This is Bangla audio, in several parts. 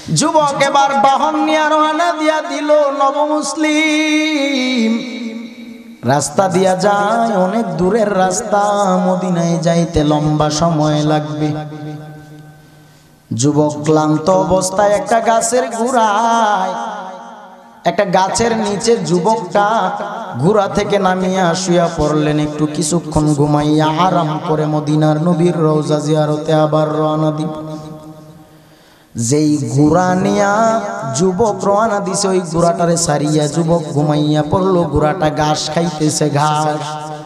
যুবক এবার বাহন নিয়ে রওনা দিয়া দিল নব মুসলিম। রাস্তা দিয়া যায়, অনেক দূরের রাস্তা, মদিনায় যাইতে লম্বা সময় লাগবে। যুবক ক্লান্ত অবস্থায় একটা গাছের গোড়ায়, একটা গাছের নিচে যুবকটা ঘোড়া থেকে নামিয়া শুয়া পড়লেন। একটু কিছুক্ষণ ঘুমাইয়া আরাম করে মদিনার নবীর রওজা জিয়ারতে আবার রওনা দিল। যেই ঘোড়া নিয়া যুবক রওনা দিছে, ওই ঘোড়াটারে সারিয়া যুবক ঘুমাইয়া পড়লো। ঘোড়াটা ঘাস খাইতেছে, ঘাস।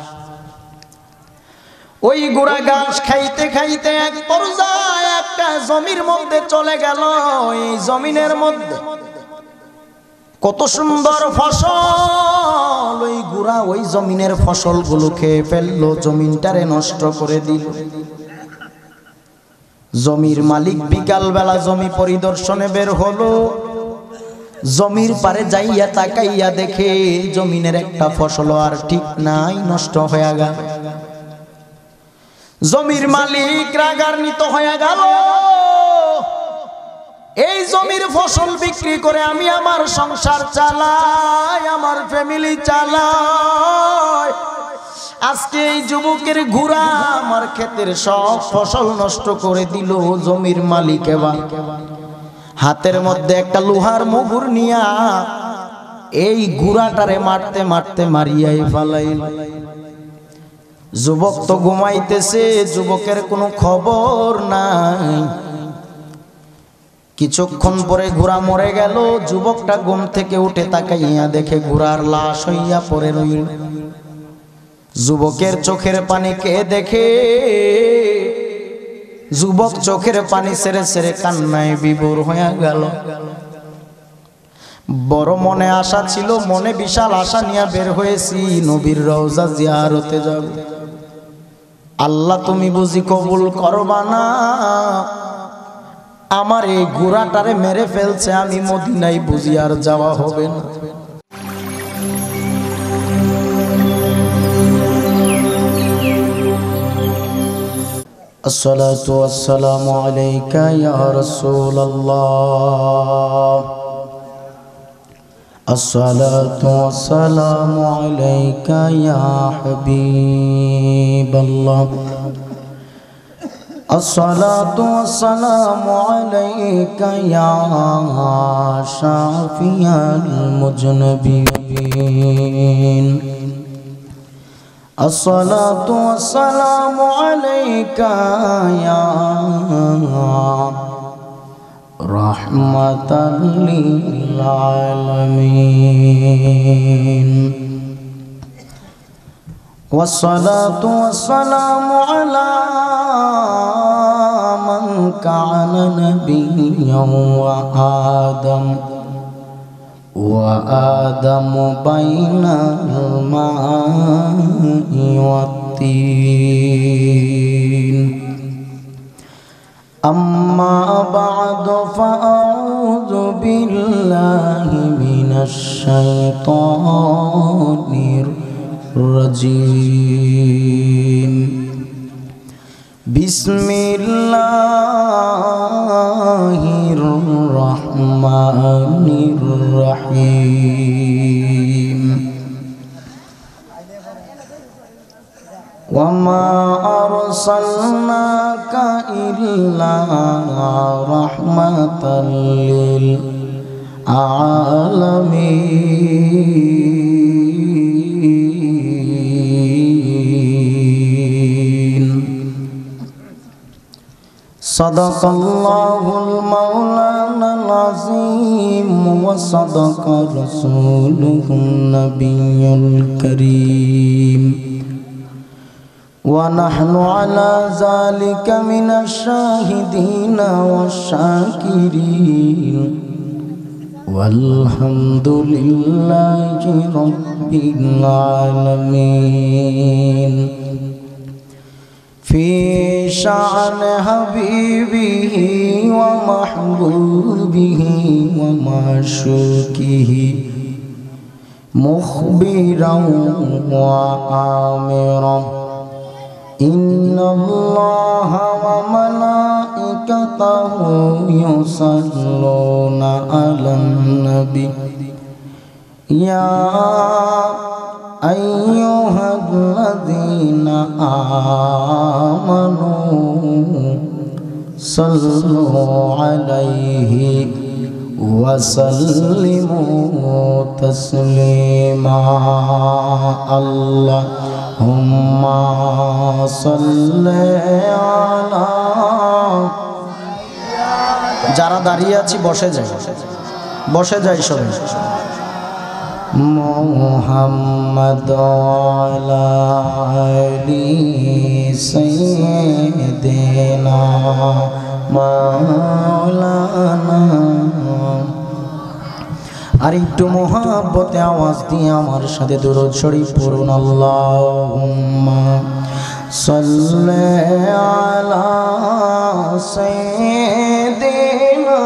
ওই ঘোড়া ঘাস খাইতে খাইতে এক পর্যায়ে একটা জমির মধ্যে চলে গেল। এই জমিনের মধ্যে কত সুন্দর ফসল, ওই ঘোড়া ওই জমিনের ফসলগুলো খেয়ে ফেললো, জমিনটারে নষ্ট করে দিল। জমির মালিক বিকাল বেলা জমি পরিদর্শনে বের হলো। জমির পারে যাইয়া তাকাইয়া দেখে জমিনের একটা ফসল আর ঠিক নাই, নষ্ট হয়ে গেল। জমির মালিক রাগান্বিত হয়ে গেল। এই জমির ফসল বিক্রি করে আমি আমার সংসার চালাই, আমার ফ্যামিলি চালাই। আজকে এই যুবকের ঘোড়া আমার ক্ষেতের সব ফসল নষ্ট করে দিল। জমির মালিক এবার হাতের মধ্যে একটা লোহার মুগুর নিয়া এই ঘোড়াটারে মারতে মারতে মারিয়াই ফেলাইল। যুবক তো ঘুমাইতেছে, যুবকের কোনো খবর নাই। কিছুক্ষণ পরে ঘোড়া মরে গেল। যুবকটা ঘুম থেকে উঠে তাকাইয়া দেখে ঘোড়ার লাশ হইয়া পড়ে রইল। যুবকের চোখের পানি কে দেখে? যুবক চোখের পানি ছেড়ে ছেড়ে কান্নায় বিভোর হয়ে গেল। বড় মনে আশা ছিল, মনে বিশাল আশা নিয়ে বের হয়েছি নবীর রওজা জিয়ারতে যাব। আল্লাহ তুমি বুঝি কবুল করবা না? আমার এই ঘোড়াটারে মেরে ফেলছে, আমি মদিনায় বুঝি আর যাওয়া হবে না। আসসালাতু ওয়াসসালামু আলাইকা ইয়া রাসূলুল্লাহ। আসসালাতু ওয়াসসালামু আলাইকা ইয়া হাবিবাল্লাহ। আসসালাতু ওয়াসসালামু আলাইকা ইয়া শাফিয়াল মুজনবিন। আসসালাতু ওয়াসসালামু আলাইকা ইয়া রাহমাতাল লিল আলামিন। والصلاة والسلام على من كان نبيا وآدم بين الماء والطين. أما بعد فأعوذ بالله من الشيطان الرجيم. بسم الله الرحمن الرحيم. وما أرسلناك إلا رحمة للعالمين. صدق الله المولانا العظيم وصدق رسوله النبي الكريم. ونحن على ذلك من الشاهدين والشاكرين والحمد لله رب العالمين. في شأن حبيبه ومحبوبه ومعشوقه مخبرا وآمرا. إن الله وملائكته وملائكته يصلون على النبي يا أيها الذين آمنوا صلوا عليه وسلموا تسليما اللهم صل على যারা দাঁড়িয়ে আছি বসে যাই সবাই মুহাম্মদ আলা আলি সাইয়্যিদিনা মাওলানা আর একটু মোহাব্বতে আওয়াজ দিয়ে আমার সাথে দুরূদ শরীফ পড়ুন আল্লাহুম্মা সাল্লি আলা সাইয়্যিদিনা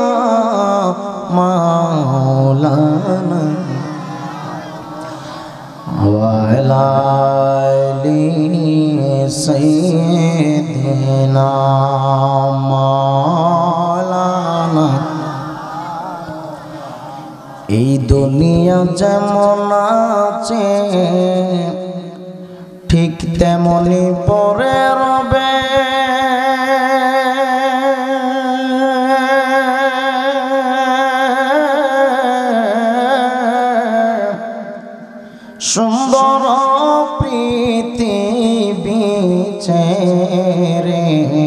মাওলানা ওয়া আলা আলি সাইয়্যিদিনা মাওলানা এই দুনিয়া যেমন আছে ঠিক তেমনি পরে রবে সুন্দর পৃথিবী ছেড়ে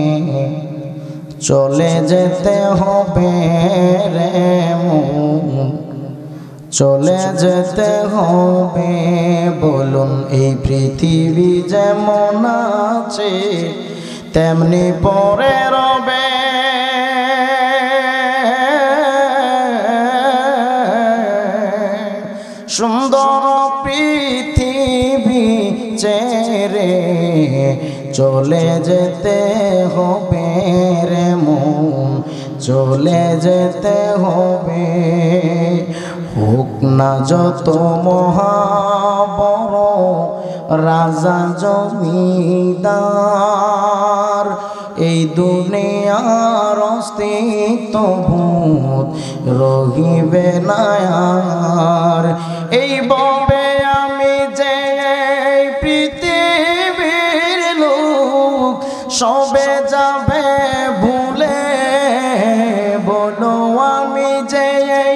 চলে যেতে হবে রে মন চলে যেতে হবে বলুন এই পৃথিবী যেমন আছে তেমনি পরে রবে সুন্দর পৃথিবী ছেড়ে চলে যেতে হবে রে মন চলে যেতে হবে হোক না যত মহাবড় রাজা জমিদার এই দুনিয়ার অস্তিত্ব ভূত রহিবে না আর এই ববে আমি যে পৃথিবীর লোক সবে যাবে ভুলে বলো আমি যে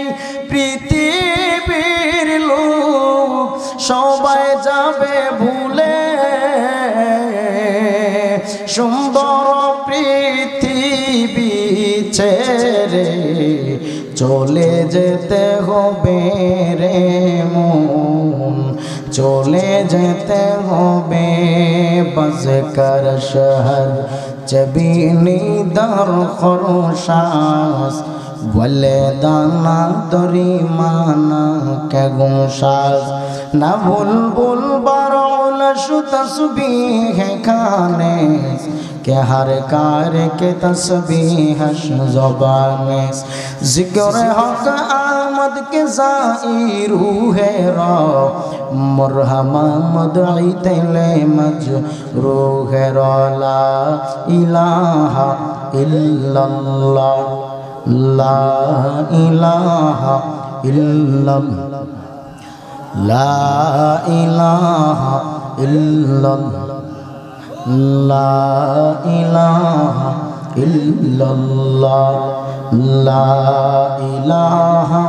পৃথিবীর লোক সবাই যাবে ভুলে সুন্দর পৃথিবী ছেড়ে চলে যেতে হবে রে মন চলে যেতে হবে বজকর শহর জবিনি দর খরশাস বলে দানা দরি মানা কে গুমশাস না বুলবুল বারউল তসবিহ খানে के हर कार के तस्बीह ज़बाने ज़िक्र हक़ आमद के ज़ाइर है रा मरहमा मदई तेले मजरूह है ला इलाहा इल्लल्लाह ला इलाहा इल्लल्लाह ला इलाहा इल्लल्लाह ला इलाहा इल्लल्लाह ला इलाहा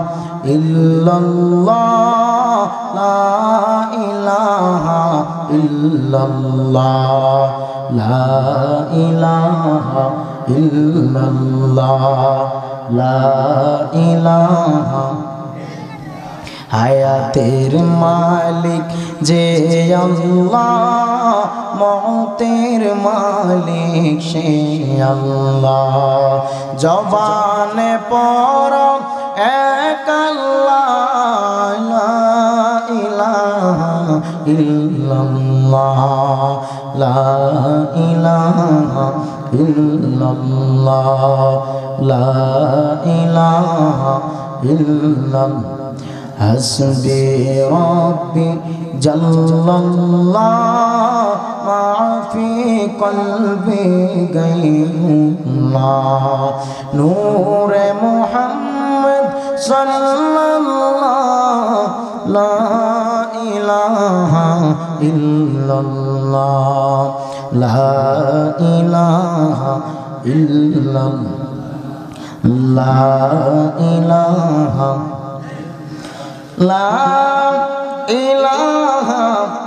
इल्लल्लाह ला इलाहा इल्लल्लाह ला इलाहा इल्लल्लाह ला इलाहा হায়াতের মালিক যে আল্লাহ মৌতের মালিক সে আল্লাহ জবানে পড় এক আল্লাহ লা ইলাহা ইল্লাল্লাহ লা ইলাহা ইল্লাল্লাহ লা ইলাহা ইল্লাল্লাহ হাসবি রব্বি জাল্লাল্লাহ মা ফি কলবি গায়রুল্লাহ নূরে মুহাম্মদ সাল্লাল্লাহ লা ইলাহা ইল্লাল্লাহ লা ইলাহা ইল্লাল্লাহ লা ইলাহা লা ইলাহা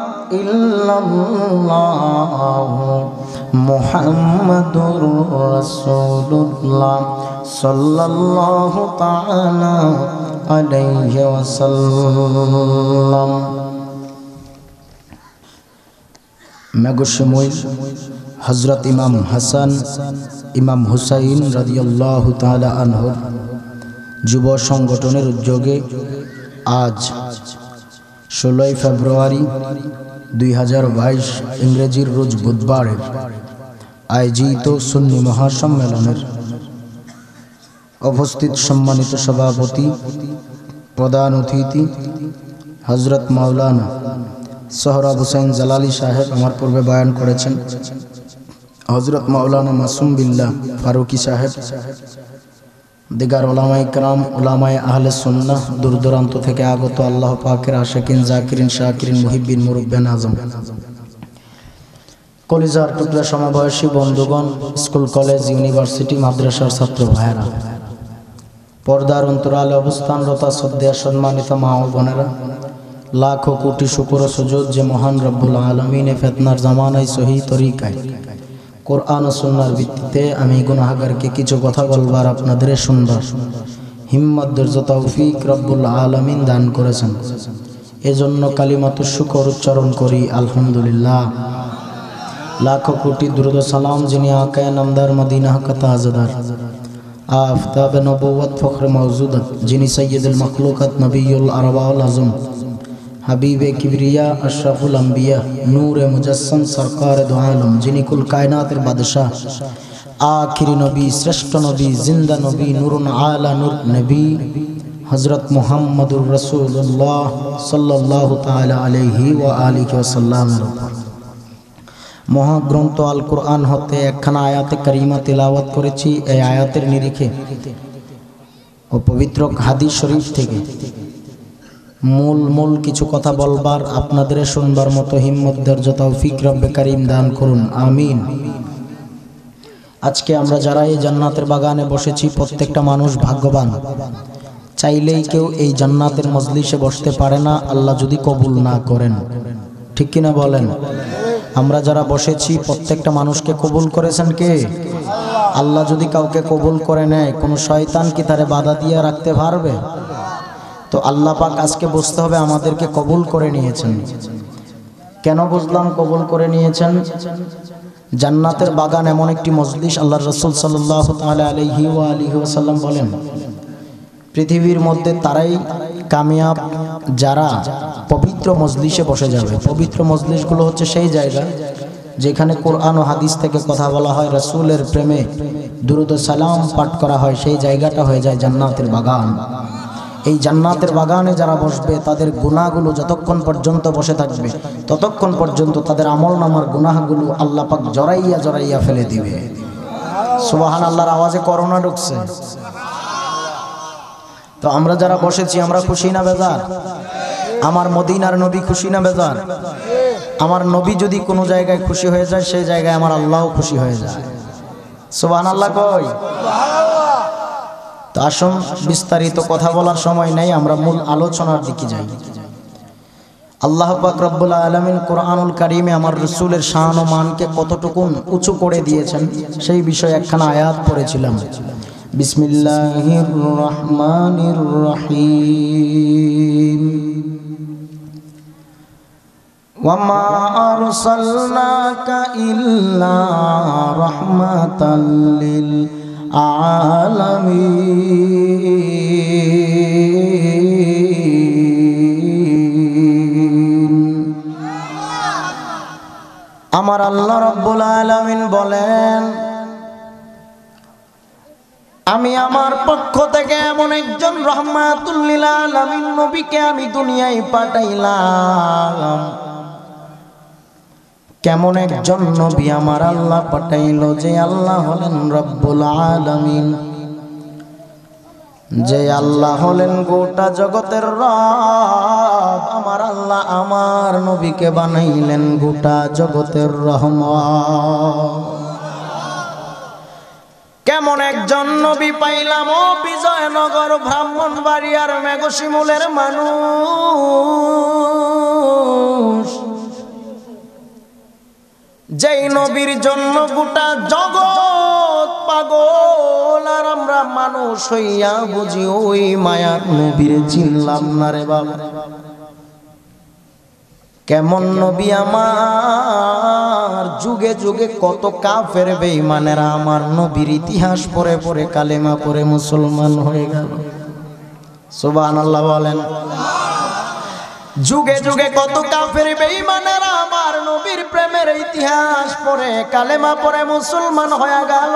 ইল্লাল্লাহ মুহাম্মাদুর রাসূলুল্লাহ সাল্লাল্লাহু তাআলা আলাইহি ওয়াসাল্লাম। মেঘসময় হযরত ইমাম হাসান ইমাম হুসাইন রাদিয়াল্লাহু তাআলা আনহু যুব সংগঠনের উদ্যোগে আজ 16 ফেব্রুয়ারি 2022 ইংরেজির রোজ বুধবারের আয়োজিত সুন্নি মহাসম্মেলনের উপস্থিত সম্মানিত সভাপতি প্রধান অতিথি হযরত মাওলানা সোহরাব হোসেন জালালি সাহেব আমার পূর্বে বয়ান করেছেন, হযরত মাওলানা মাসুম বিল্লাহ ফারুকি সাহেব, দিগার ওলামায়ে কেরাম, ওলামায়ে আহলে সুন্নাহ, দূর দূরান্ত থেকে আগত আল্লাহ পাকের আশিকিন, জাকিরিন, শাকিরিন, মুহিব্বিন, মুরব্বিয়ান আজম, কলিজার টুকরা সমবয়সী বন্ধুগণ, স্কুল কলেজ ইউনিভার্সিটি মাদ্রাসার ছাত্র ভাইয়েরা, পর্দার অন্তরালে অবস্থানরত শ্রদ্ধেয় সম্মানিত মা ও বোনেরা, লাখো কোটি শুকর ও সুজুদ যে মহান রব্বুল আলামিন ফিতনার জামানায় সহি তরিকায় কোরআন ও সুন্নাহর ভিত্তিতে আমি গুনাহগারকে কিছু কথা বলবার আপনাদের শুনবার হিম্মত ধৈর্য তৌফিক রব্বুল আলামিন দান করেছেন। এজন্য কালিমাতুশ শুকর উচ্চারণ করি আলহামদুলিল্লাহ। লাখো কোটি দুরূদ ও সালাম যিনি আকায়ে নামদার মদিনা কা তাজদার আফতাব নবুয়ত ফখর মওজুদাত, যিনি সৈয়দুল মখলুকাত নবিয়ুল আরওয়াউল আজম হাবিবে কিবরিয়া আশরাফুল আম্বিয়া নূরে মুজাসসাম সরকার দু আলম, যিনি কুল কায়নাতের বাদশাহ আখিরি নবী, শ্রেষ্ঠ নবী, জিন্দা নবী, নূরুন আলা নূর নবী হযরত মুহাম্মদুর রাসূলুল্লাহ সাল্লাল্লাহু তাআলা আলাইহি ওয়া আলিহি ওয়াসাল্লামের উপর মহাগ্রন্থ আল কোরআন হতে একখানা আয়াতে কারিমা তিলাওয়াত করেছি। এই আয়াতের নিরিখে ও পবিত্র হাদিস শরীফ থেকে মূল কিছু কথা বলবার, আপনাদের শুনবার মতো হিম্মত ধৈর্য তৌফিক রব্বে কারীম দান করুন, আমিন। আজকে আমরা যারা এই জান্নাতের বাগানে বসেছি প্রত্যেকটা মানুষ ভাগ্যবান। চাইলেই কেউ এই জান্নাতের মজলিসে বসতে পারে না আল্লাহ যদি কবুল না করেন, ঠিক কিনা বলেন? আমরা যারা বসেছি প্রত্যেকটা মানুষকে কবুল করেছেন কে? আল্লাহ যদি কাউকে কবুল করে নেয়, কোনো শয়তান কি তারে বাধা দিয়ে রাখতে পারবে? তো আল্লাহ পাক আজকে বুঝতে হবে আমাদেরকে কবুল করে নিয়েছেন। কেন বুঝলাম কবুল করে নিয়েছেন? জান্নাতের বাগান এমন একটি মজলিস, আল্লাহর রাসূল সাল্লাল্লাহু তাআলা আলাইহি ওয়া আলিহি ওয়াসাল্লাম বলেন, পৃথিবীর মধ্যে তারাই কামিয়াব যারা পবিত্র মজলিসে বসে যাবে। পবিত্র মজলিসগুলো হচ্ছে সেই জায়গা যেখানে কোরআন ও হাদিস থেকে কথা বলা হয়, রাসূলের প্রেমে দুরূদ ও সালাম পাঠ করা হয়, সেই জায়গাটা হয়ে যায় জান্নাতের বাগান। এই জান্নাতের বাগানে যারা বসবে তাদের গুনাহগুলো যতক্ষণ পর্যন্ত বসে থাকবে ততক্ষণ পর্যন্ত তাদের আমলনামার গুনাহগুলো আল্লাহ পাক জড়াইয়া জড়াইয়া ফেলে দিবে। সুবহানাল্লাহর আওয়াজে করোনা ঢুকছে। তো আমরা যারা বসেছি আমরা খুশি না বেজার? আমার মদিনার নবী খুশি না বেজার? আমার নবী যদি কোনো জায়গায় খুশি হয়ে যায় সেই জায়গায় আমার আল্লাহও খুশি হয়ে যায়। সুবহানাল্লাহ কই? তো আসুন বিস্তারিত কথা বলার সময় নেই, আমরা মূল আলোচনার দিকে যাই। আল্লাহ পাক রব্বুল আলামিন কোরআনুল কারীমে আমার রাসূলের শান ও মানকে কতটুকু উঁচু করে দিয়েছেন সেই বিষয়ে একখানা আয়াত পড়েছিলাম। বিসমিল্লাহির রহমানির রহিম। ওয়ামা আরসালনাকা ইল্লা রাহমাতাল লিল আলামিন। আমার আল্লাহ রাব্বুল আলামিন বলেন, আমি আমার পক্ষ থেকে এমন একজন রাহমাতুল লিল আলামিন নবীকে আমি দুনিয়ায় পাঠাইলাম। কেমন একজন নবী আমার আল্লাহ পাঠাইলো, যে আল্লাহ হলেন রব্বুল আলামিন, যে আল্লাহ হলেন গোটা জগতের রব। আমার আল্লাহ আমার নবীকে বানাইলেন গোটা জগতের রহমত। কেমন একজন নবী পাইলাম ও বিজয়নগর ব্রাহ্মণবাড়িয়ার মেঘশিমুলের মানুষ, যেই নবীর জন্য গোটা জগৎ পাগল, আর আমরা মানুষ হইয়া বুঝি ওই মায়ার নবীর চিনলাম না রে বাবা। কেমন নবী আমার, যুগে যুগে কত কাফের বেঈমানেরা আমার নবীর ইতিহাস পড়ে পড়ে কালেমা পড়ে মুসলমান হয়ে গেল। সুবহানাল্লাহ বলেন। যুগে যুগে কত কাফের বেঈমানেরা আমার নবীর প্রেমের ইতিহাস পড়ে কালেমা পড়ে মুসলমান হয়ে গেল।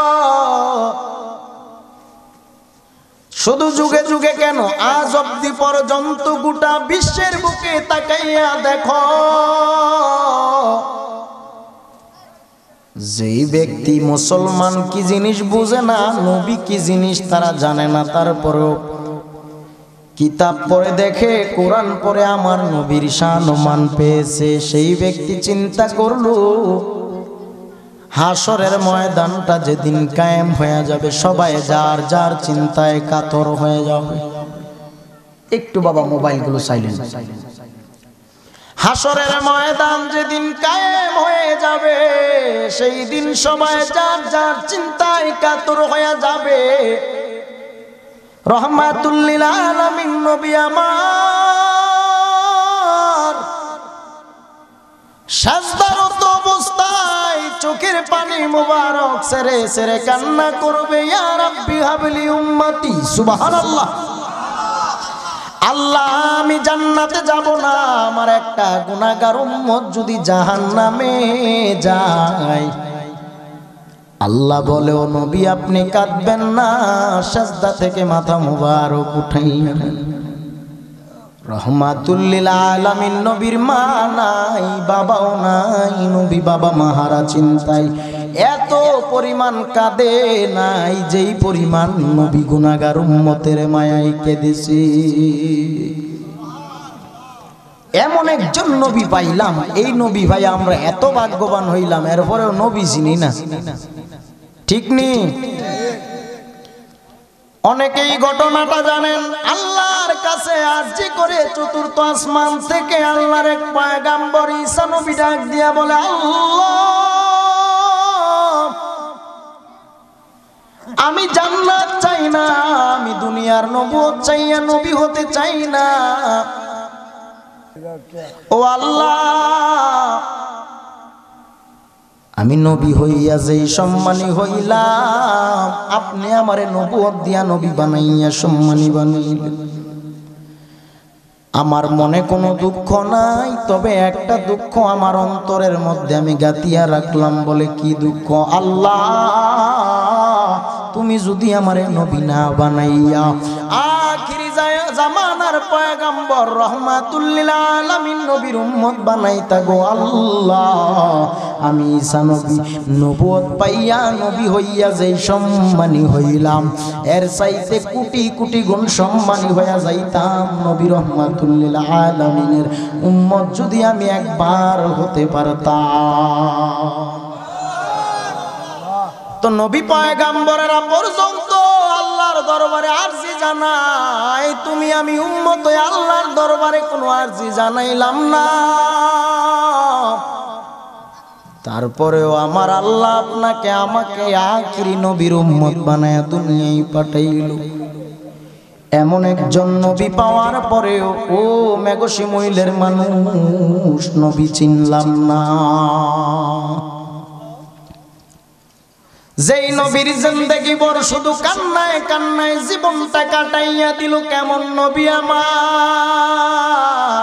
শুধু যুগে যুগে কেন, আজ অব্দি পর্যন্ত গোটা বিশ্বের বুকে তাকাইয়া দেখো, যেই ব্যক্তি মুসলমান কি জিনিস বুঝে না, নবী কি জিনিস তারা জানে না, তারপরেও কিতাব পড়ে দেখে, কোরআন পড়ে আমার নবীর শান ও মান পেয়েছে, সেই ব্যক্তি চিন্তা করলো হাসরের ময়দানটা যেদিন কায়েম হয়ে যাবে, সবাই যার যার চিন্তায় কাতর হয়ে যাবে। একটু বাবা মোবাইলগুলো সাইলেন্ট। হাসরের ময়দান যেদিন কায়েম হয়ে যাবে, সেই দিন সবাই যার যার চিন্তায় কাতর হয়ে যাবে। রহমাতুল লিল আলামিন নবী আমার সাজদারত অবস্থায় চোখের পানি মুবারক ছেড়ে ছেড়ে কান্না করবে, ইয়া রাব্বি হাবলি উম্মতি। সুবহানাল্লাহ। আল্লাহ, আমি জান্নাতে যাব না, আমার একটা গুনাহগার উম্মত যদি জাহান্নামে যায়। আল্লাহ বলে, ও নবী আপনি কাঁদবেন না, সাজদা থেকে মাথা মুবারক উঠাইয়া নেন। রহমাতুল লিল আলামিন নবীর মা নাই, বাবাও নাই, নবী বাবা মাহারা চিন্তায় এত পরিমাণ কাঁদে নাই, যেই পরিমাণ নবী গুনাহগার উম্মতের মায়ায় কেঁদেছে। এমন একজন নবী পাইলাম, এই নবী ভাই আমরা এত ভাগ্যবান হইলাম, এরপরেও নবী চিনি না। ঠিক নি? অনেকেই ঘটনাটা জানেন, আল্লাহর কাছে আরজি করে চতুর্থ আসমান থেকে আল্লাহর এক পয়গাম্বর ঈসা নবী ডাক দিয়া বলে, আল্লাহ, আমি জান্নাত চাই না, আমি দুনিয়ার নবুয়ত চাইয়া নবী হতে চাই না। ও আল্লাহ, আমি নবী হইয়া যেই সম্মানী হইলাম, আপনি আমারে নবুয়ত দিয়া নবী বানাইয়া সম্মানী বানাইলেন। আমার মনে কোনো দুঃখ নাই, তবে একটা দুঃখ আমার অন্তরের মধ্যে আমি গাতিয়া রাখলাম। বলে কি দুঃখ? আল্লাহ, তুমি যদি আমারে নবী না বানাইয়া আখিরি জামানার পয়গম্বর রহমাতুল লিল আলামিন নবীর উম্মত বানাইতা গো আল্লাহ, আমি ঈসা নবী নবুয়ত পাইয়া নবী হইয়া যেই সম্মানী হইলাম, এর চাইতে কোটি কোটি গুণ সম্মানী হইয়া যাইতাম নবী রহমাতুল লিল আলামিনের উম্মত যদি আমি একবার হতে পারতাম। তো নবী পয়গম্বরেরা পর্যন্ত আল্লাহর দরবারে আরজি জানাই, তুমি আমি উম্মত আল্লাহর দরবারে কোনো আরজি জানাইলাম না। তারপরেও আমার আল্লাহ আপনাকে আমাকে আখিরি নবীর উম্মত বানায়া দুনিয়ায় পাঠাইল। এমন একজন নবী পাওয়ার পরেও ও মেঘশিমুলের মানুষ নবী চিনলাম না। যেই নবীর জিন্দেগি বড় শুধু কান্নায় কান্নায় জীবনটা কাটাইয়া দিল, কেমন নবী আমার।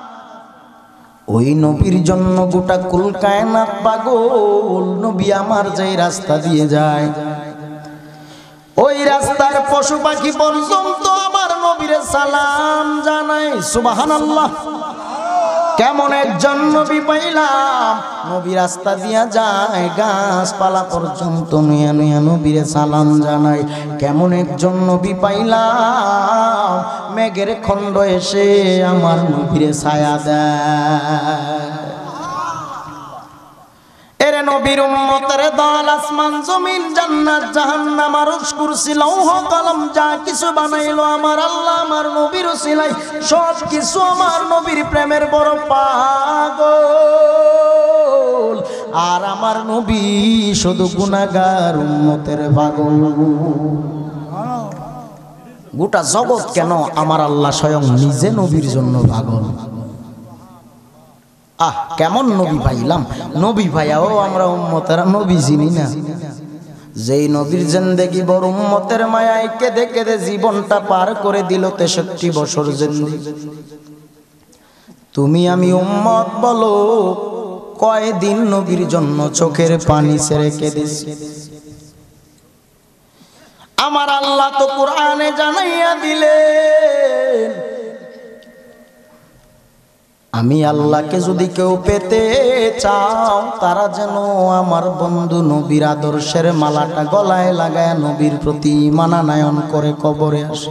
ওই নবীর জন্য গোটা কুল কায়নাত পাগল। নবী আমার যেই রাস্তা দিয়ে যায়, ওই রাস্তার পশু পাখি পর্যন্ত আমার নবীরে সালাম জানায়। সুবহানাল্লাহ। কেমন একজন নবী পাইলাম, নবী রাস্তা দিয়া যায়, গাছপালা পর্যন্ত নুয়া নুয়া নবীরে সালাম জানায়। কেমন একজন নবী পাইলাম, মেঘের খণ্ড এসে আমার নবীরে ছায়া দেয়। এরে নবীর উম্মতের দল, আসমান জমিন জান্নাত জাহান্নাম আরশ কুরসি লৌহ কলম যা কিছু বানাইলো আমার আল্লাহ আমার নবীর উসিলায়, সব কিছু আমার নবীর প্রেমের বড় পাগল। আর আমার নবী শুধু গুনাহগার উম্মতের পাগল। গোটা জগৎ কেন, আমার আল্লাহ স্বয়ং নিজে নবীর জন্য পাগল। কেমন নবী পাইলাম, নবী ভাইয়াও আমরা উম্মতেরা নবী চিনি না। যেই নবীর জিন্দেগি বড় উম্মতের মায়ায় কেঁদে কেঁদে জীবনটা পার করে দিল 63 বছর জিন্দেগি। তুমি আমি উম্মত বলো, কয়দিন নবীর জন্য চোখের পানি ছেড়ে কেঁদেছি। আমার আল্লাহ তো কোরআনে জানাইয়া দিলেন, আমি আল্লাহকে যদি কেউ পেতে চাও, তারা যেন আমার বন্ধু নবীর আদর্শের মালাটা গলায় লাগায় নবীর প্রতি ঈমান আনয়ন করে কবরে আসে।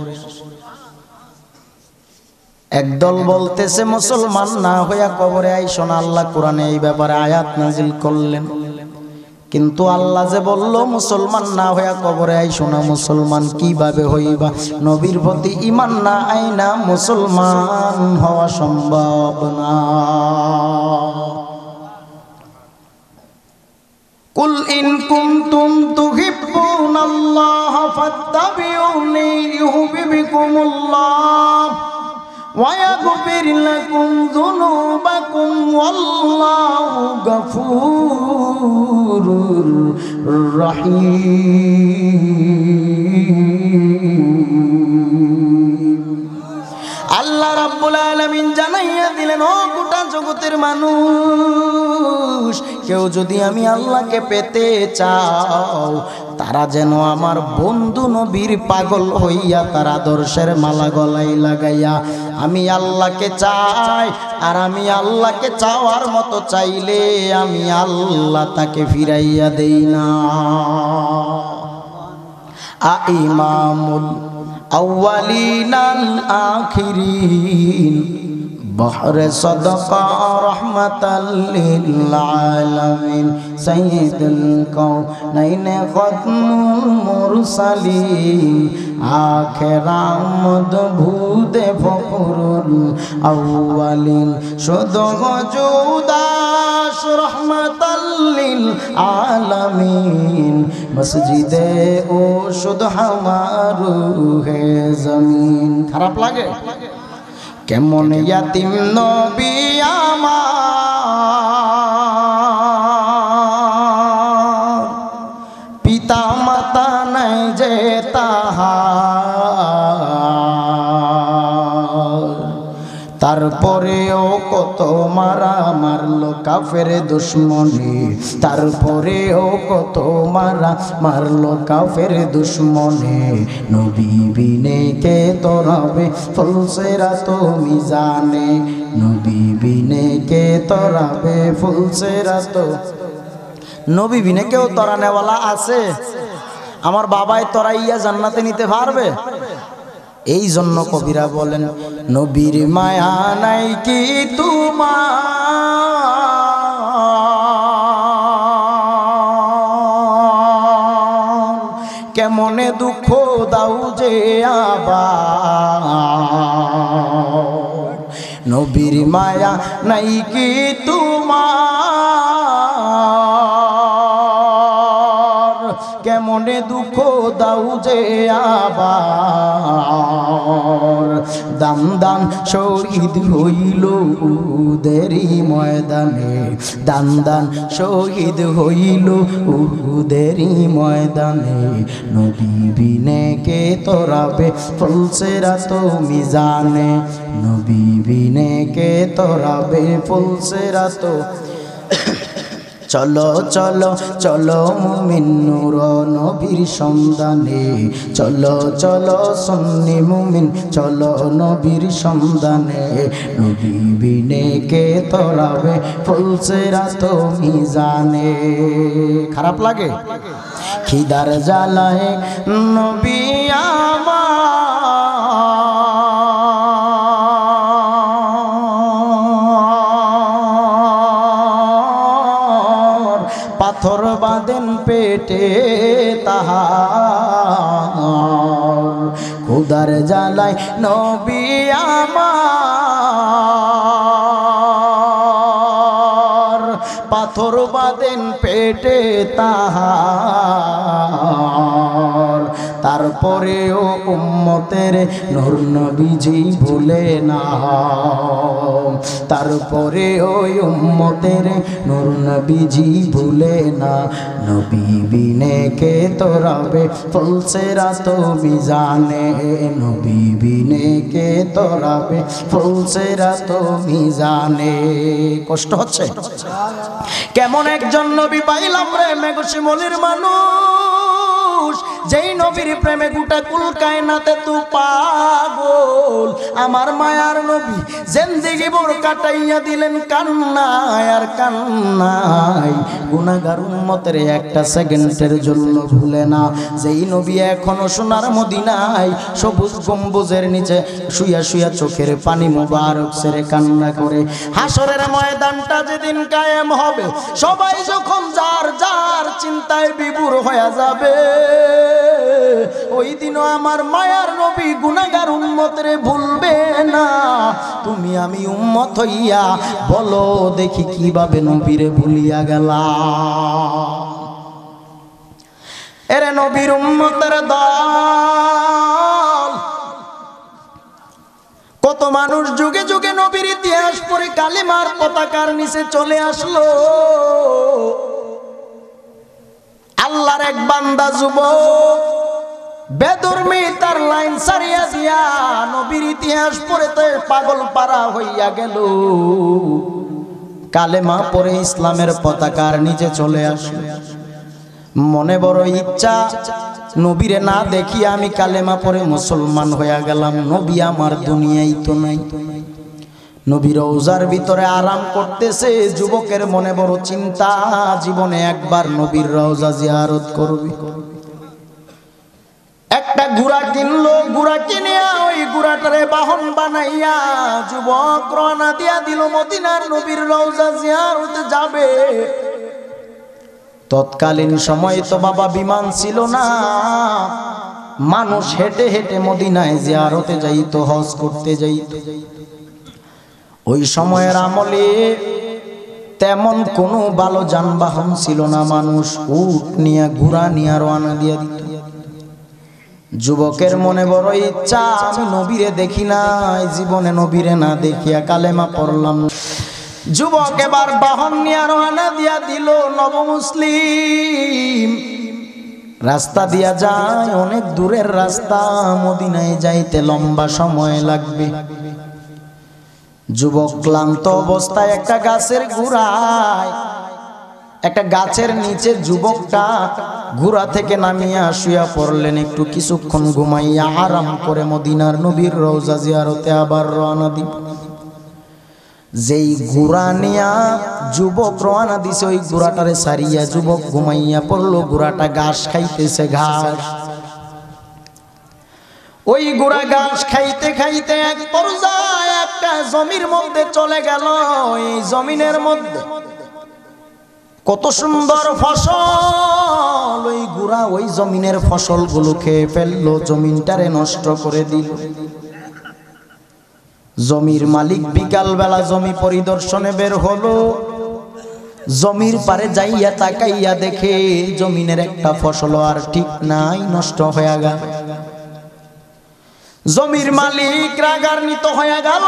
একদল বলতেছে মুসলমান না হইয়া কবরে আইসো না, আল্লাহ কোরআনে এই ব্যাপারে আয়াত নাজিল করলেন। কিন্তু আল্লাহ যে বলল মুসলমান না হইয়া কবরে আইসো না, মুসলমান কিভাবে হইবা? নবীর প্রতি ঈমান না আইনা মুসলমান হওয়া সম্ভব না। কুল ইন কুনতুম তুহিব্বুনাল্লাহ ফাত্তাবিউনি ইউহিব্বুকুমুল্লাহ ويغفر لكم ذنوبكم والله غفور رحيم। আল্লাহ রাব্বুল আলামিন জানাইয়া দিলেন, ও গোটা জগতের মানুষ, কেউ যদি আমি আল্লাহকে পেতে চাও, তারা যেন আমার বন্ধু নবীর পাগল হইয়া তার আদর্শের মালা গলায় লাগাইয়া আমি আল্লাহকে চাই। আর আমি আল্লাহকে চাওয়ার মতো চাইলে আমি আল্লাহ তাকে ফিরাইয়া দেই না। ইমামুল আউয়ালিনাল আখিরিন বহরে সদকা রহমাতাল লিল আলামিন সাইয়্যিদুল কাউনাইন খাতমুল মুরসালিন আখির মদভুদে ফখরুল আউয়ালিন শুধু জুদাস রহমাতাল লিল আলামিন মসজিদে ও শুধু হামারু হে জমিন। খারাপ লাগে? কেমন ইয়াতিম নবী আমার, পিতা মাতা নাই যে তাহার, তারপরেও কত মারা মারলো কাফের দুশ্মনে, তারপরেও কত মারা মারলো কাফের দুশ্মনে। নবী বিনে কে তরাবে ফুলসিরাত মিজানে, নবী বিনে কে তরাবে ফুলসিরাত। নবী বিনে কেউ তরানেওয়ালা আছে? আমার বাবাই তরাইয়া জান্নাতে নিতে পারবে? এই জন্য কবিরা বলেন, নবীর মায়া নাই কি তোমার, কেমনে দুঃখ দাও যে আবার। নবীর মায়া নাই কি তোমার, কেমনে দুঃখ দাও যে আবার। দাম দাম শহীদ হইল উহুদেরই ময়দানে, দাম দাম শহীদ হইল উহুদেরই ময়দানে। নবী বিনে কে তরাবে ফুলসিরাত মিজানে, নবী বিনে কে তরাবে ফুলসিরাত। চলো চলো চলো মুমিন নূর নবীর সন্ধানে, চলো চলো সুন্নি মুমিন চলো নবীর সন্ধানে। নবী বিনে কে তোরাবে ফুলসিরাত মিজানে। খারাপ লাগে? খিদার জ্বালায় নবী আমার পাথর বাঁধেন পেটে তাহার, খুদার জ্বালায় নবী আমার পাথর বাঁধেন পেটে তাহার। তারপরেও উম্মতের নূর নবীজি ভুলে না, তারপরেও উম্মতের নূর নবীজি ভুলে না। নবী বিনে কে তোরাবে ফুলসিরাত মিজানে, নবী বিনে কে তোরাবে ফুলসিরাত মিজানে। কষ্ট হচ্ছে? কেমন একজন নবী পাইলাম রে মেঘশিমলির মানুষ, যেই নবীর প্রেমে গোটা কুল কায়নাতে তু পাগল। আমার মায়ার নবী জিন্দেগি ভর কাটাইয়া দিলেন কান্নায় আর কান্নায়। গুনাহগার উম্মতের একটা সেকেন্ডের জন্য ভুলে না। যেই নবী এখনো সোনার মদিনায় সবুজ গম্বুজের নিচে শুয়া শুয়া চোখের পানি মোবারক ছেড়ে কান্না করে। হাসরের ময়দানটা যেদিন কায়েম হবে, সবাই যখন যার যার চিন্তায় বিভোর হয়ে যাবে, ওই দিনও আমার মায়ার নবী গুনাহগার উম্মতরে ভুলবে না। তুমি আমি উম্মত হইয়া বলো দেখি কিভাবে নবীরে ভুলিয়া গেলা। এরে নবীর উম্মতের দল, কত মানুষ যুগে যুগে নবীর ইতিহাস পড়ে কালিমার পতাকার নিচে চলে আসলো। আল্লাহর এক বান্দা যুবক বেদর্মী তার লাইন সারিয়া দিয়া নবীর ইতিহাস পড়েতে পাগল পারা হইয়া গেল। কালেমা পড়ে ইসলামের পতাকার নিচে চলে আসলো। মনে বড় ইচ্ছা, নবীরে না দেখি আমি কালেমা পড়ে মুসলমান হইয়া গেলাম, নবী আমার দুনিয়ায় তো নাই। নবী রওজার ভিতরে আরাম করতেছে, যুবকের মনে বড় চিন্তা, জীবনে একবার নবীর রওজা জিয়ারত করবে। একটা ঘোড়া কিনলো, ঘোড়া কিনিয়া ওই ঘোড়াটারে বাহন বানাইয়া যুবক রওনা দিয়া দিল মদিনার নবীর রওজা জিয়ারতে যাবে। তৎকালীন সময় তো বাবা বিমান ছিল না, মানুষ হেঁটে হেঁটে মদিনায় জিয়ারতে যাইত, হজ করতে যাইত। ওই সময়ের আমলে তেমন কোনো ভালো যানবাহন ছিল না, মানুষ উট নিয়ে ঘোড়া নিয়ে রওনা দিয়া দিত। যুবকের মনে বড় ইচ্ছা, আমি নবীরে দেখি নাই, জীবনে নবীরে না দেখিয়া কালেমা পড়লাম। যুবক এবার বাহন নিয়ে রওনা দিয়া দিল নবমুসলিম। রাস্তা দিয়া যায়, অনেক দূরের রাস্তা, মদিনায় যাইতে লম্বা সময় লাগবে। যুবক ক্লান্ত অবস্থায় একটা গাছের গোড়ায়, একটা গাছের নিচে যুবকটা ঘোড়া থেকে নামিয়া শুয়া পড়লেন। একটু কিছুক্ষণ ঘুমাইয়া আরাম করে মদিনার নবীর রওজা জিয়ারতে আবার রওনা দিব। যেই ঘোড়া নিয়া যুবক রওনা দিছে, ওই ঘোড়াটারে সারিয়া যুবক ঘুমাইয়া পড়লো। ঘোড়াটা ঘাস খাইতেছে, ঘাস। ওই ঘোড়া ঘাস খাইতে খাইতে এক পর্যায়ে একটা জমির মধ্যে চলে গেল। এই জমিনের মধ্যে কত সুন্দর ফসল, ওই ঘোড়া ওই জমিনের ফসলগুলো খেয়ে ফেললো, জমিনটারে নষ্ট করে দিল। জমির মালিক বিকাল বেলা জমি পরিদর্শনে বের হলো। জমির পারে যাইয়া তাকাইয়া দেখে জমিনের একটা ফসল আর ঠিক নাই, নষ্ট হয়ে গেল। জমির মালিক রাগান্বিত হয়ে গেল।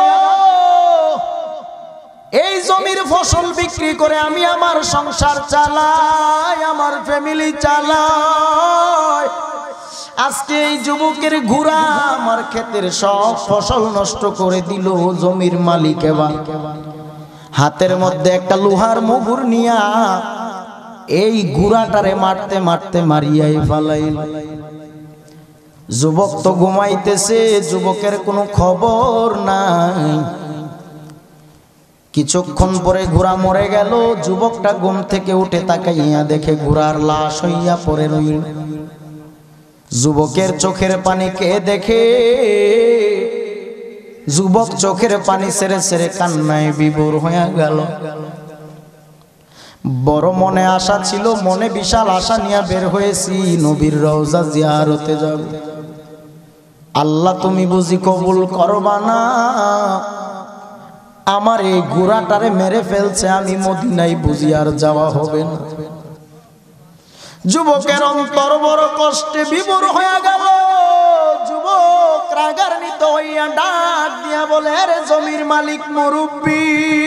এই জমির ফসল বিক্রি করে আমি আমার সংসার চালাই, আমার ফ্যামিলি চালাই। আজকে এই যুবকের ঘোড়া আমার ক্ষেতের সব ফসল নষ্ট করে দিল। জমির মালিক এবার হাতের মধ্যে একটা লোহার মুগুর নিয়া এই গুড়াটারে মারতে মারতে মারিয়াই ফালাইল। যুবক তো ঘুমাইতেছে, যুবকের কোনো খবর নাই। কিছুক্ষণ পরে ঘোড়া মরে গেল। যুবকটা ঘুম থেকে উঠে তাকাইয়া দেখে ঘোড়ার লাশ হইয়া পড়ে রইল। যুবকের চোখের পানি কে দেখে? যুবক চোখের পানি ছেড়ে ছেড়ে কান্নায় বিভোর হইয়া গেল। বড় মনে আশা ছিল, মনে বিশাল আশা নিয়ে বের হয়েছি নবীর রওজা জিয়ারতে যাব। আল্লাহ তুমি বুঝি কবুল করবা না? আমার এই ঘোড়াটারে মেরে ফেলছে, আমি মদিনায় বুঝি আর যাওয়া হবে না। যুবকের অন্তর বড় কষ্টে বিভোর হয়ে গেল। যুবক রাগান্বিত হইয়া ডাক দিয়া বলে, রে জমির মালিক মুরব্বি,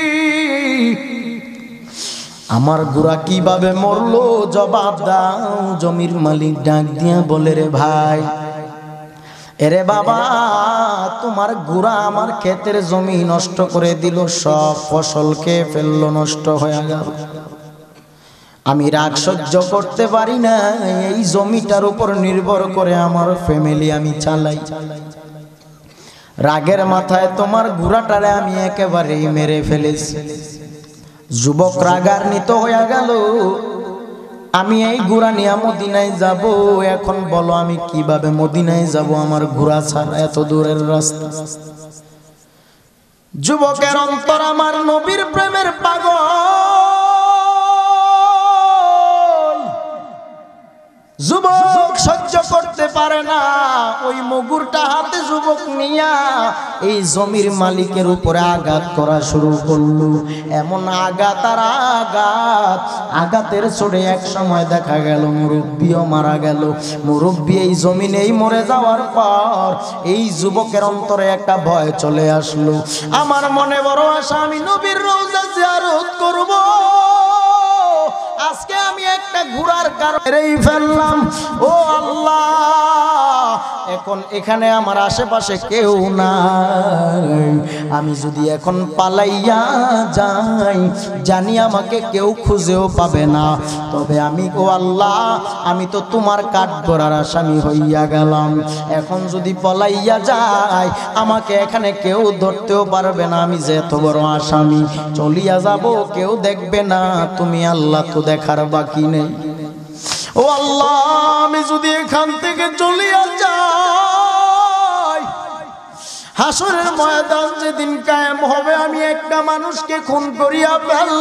আমার ঘোড়া কিভাবে মরলো জবাব দাও। জমির মালিক ডাক দিয়া বলে, রে ভাই, এরে বাবা, তোমার ঘোড়া আমার ক্ষেতের জমি নষ্ট করে দিল, সব ফসলকে ফেললো, নষ্ট হয়ে গেল। আমি রাগ সহ্য করতে পারি না, এই জমিটার উপর নির্ভর করে আমার ফ্যামিলি আমি চালাই। রাগের মাথায় তোমার ঘোড়াটারে আমি একেবারেই মেরে ফেলেছি। যুবক রাগান্বিত হয়ে গেল। আমি এই ঘোড়া নিয়ে মদিনায় যাব, এখন বলো আমি কিভাবে মদিনায় যাব? আমার ঘোড়া ছাড়া এত দূরের রাস্তা। যুবকের অন্তর আমার নবীর প্রেমের পাগল। যুবক সহ্য করতে পারে না, ওই মুগুরটা হাতে যুবক নিয়া এই জমির মালিকের উপরে আঘাত করা শুরু করলো। এমন আঘাত আর আঘাত, আঘাতের ছোড়ে এক সময় দেখা গেল মুরব্বিও মারা গেল। মুরব্বি এই জমিনেই মরে যাওয়ার পর এই যুবকের অন্তরে একটা ভয় চলে আসলো। আমার মনে বড় আশা, আমি নবীর রওজা জিয়ারত করব। আজকে আমি একটা ঘোড়ার কারণেই ফেললাম। ও আল্লাহ, এখন এখানে আমার আশেপাশে কেউ নাই। আমি যদি এখন পালাইয়া যাই, জানি আমাকে কেউ খুঁজেও পাবে না। তবে আমি, ও আল্লাহ, আমি তো তোমার কাঠগড়ার আসামি হইয়া গেলাম। এখন যদি পলাইয়া যাই, আমাকে এখানে কেউ ধরতেও পারবে না। আমি যে এত বড় আসামি, চলিয়া যাব, কেউ দেখবে না। তুমি আল্লাহ তো দেখার বাকি নেই। ও আল্লাহ, আমি যদি এখান থেকে চলিয়া যাই, হাসরের ময়দান যেদিন কায়েম হবে, আমি একটা মানুষকে খুন করিয়া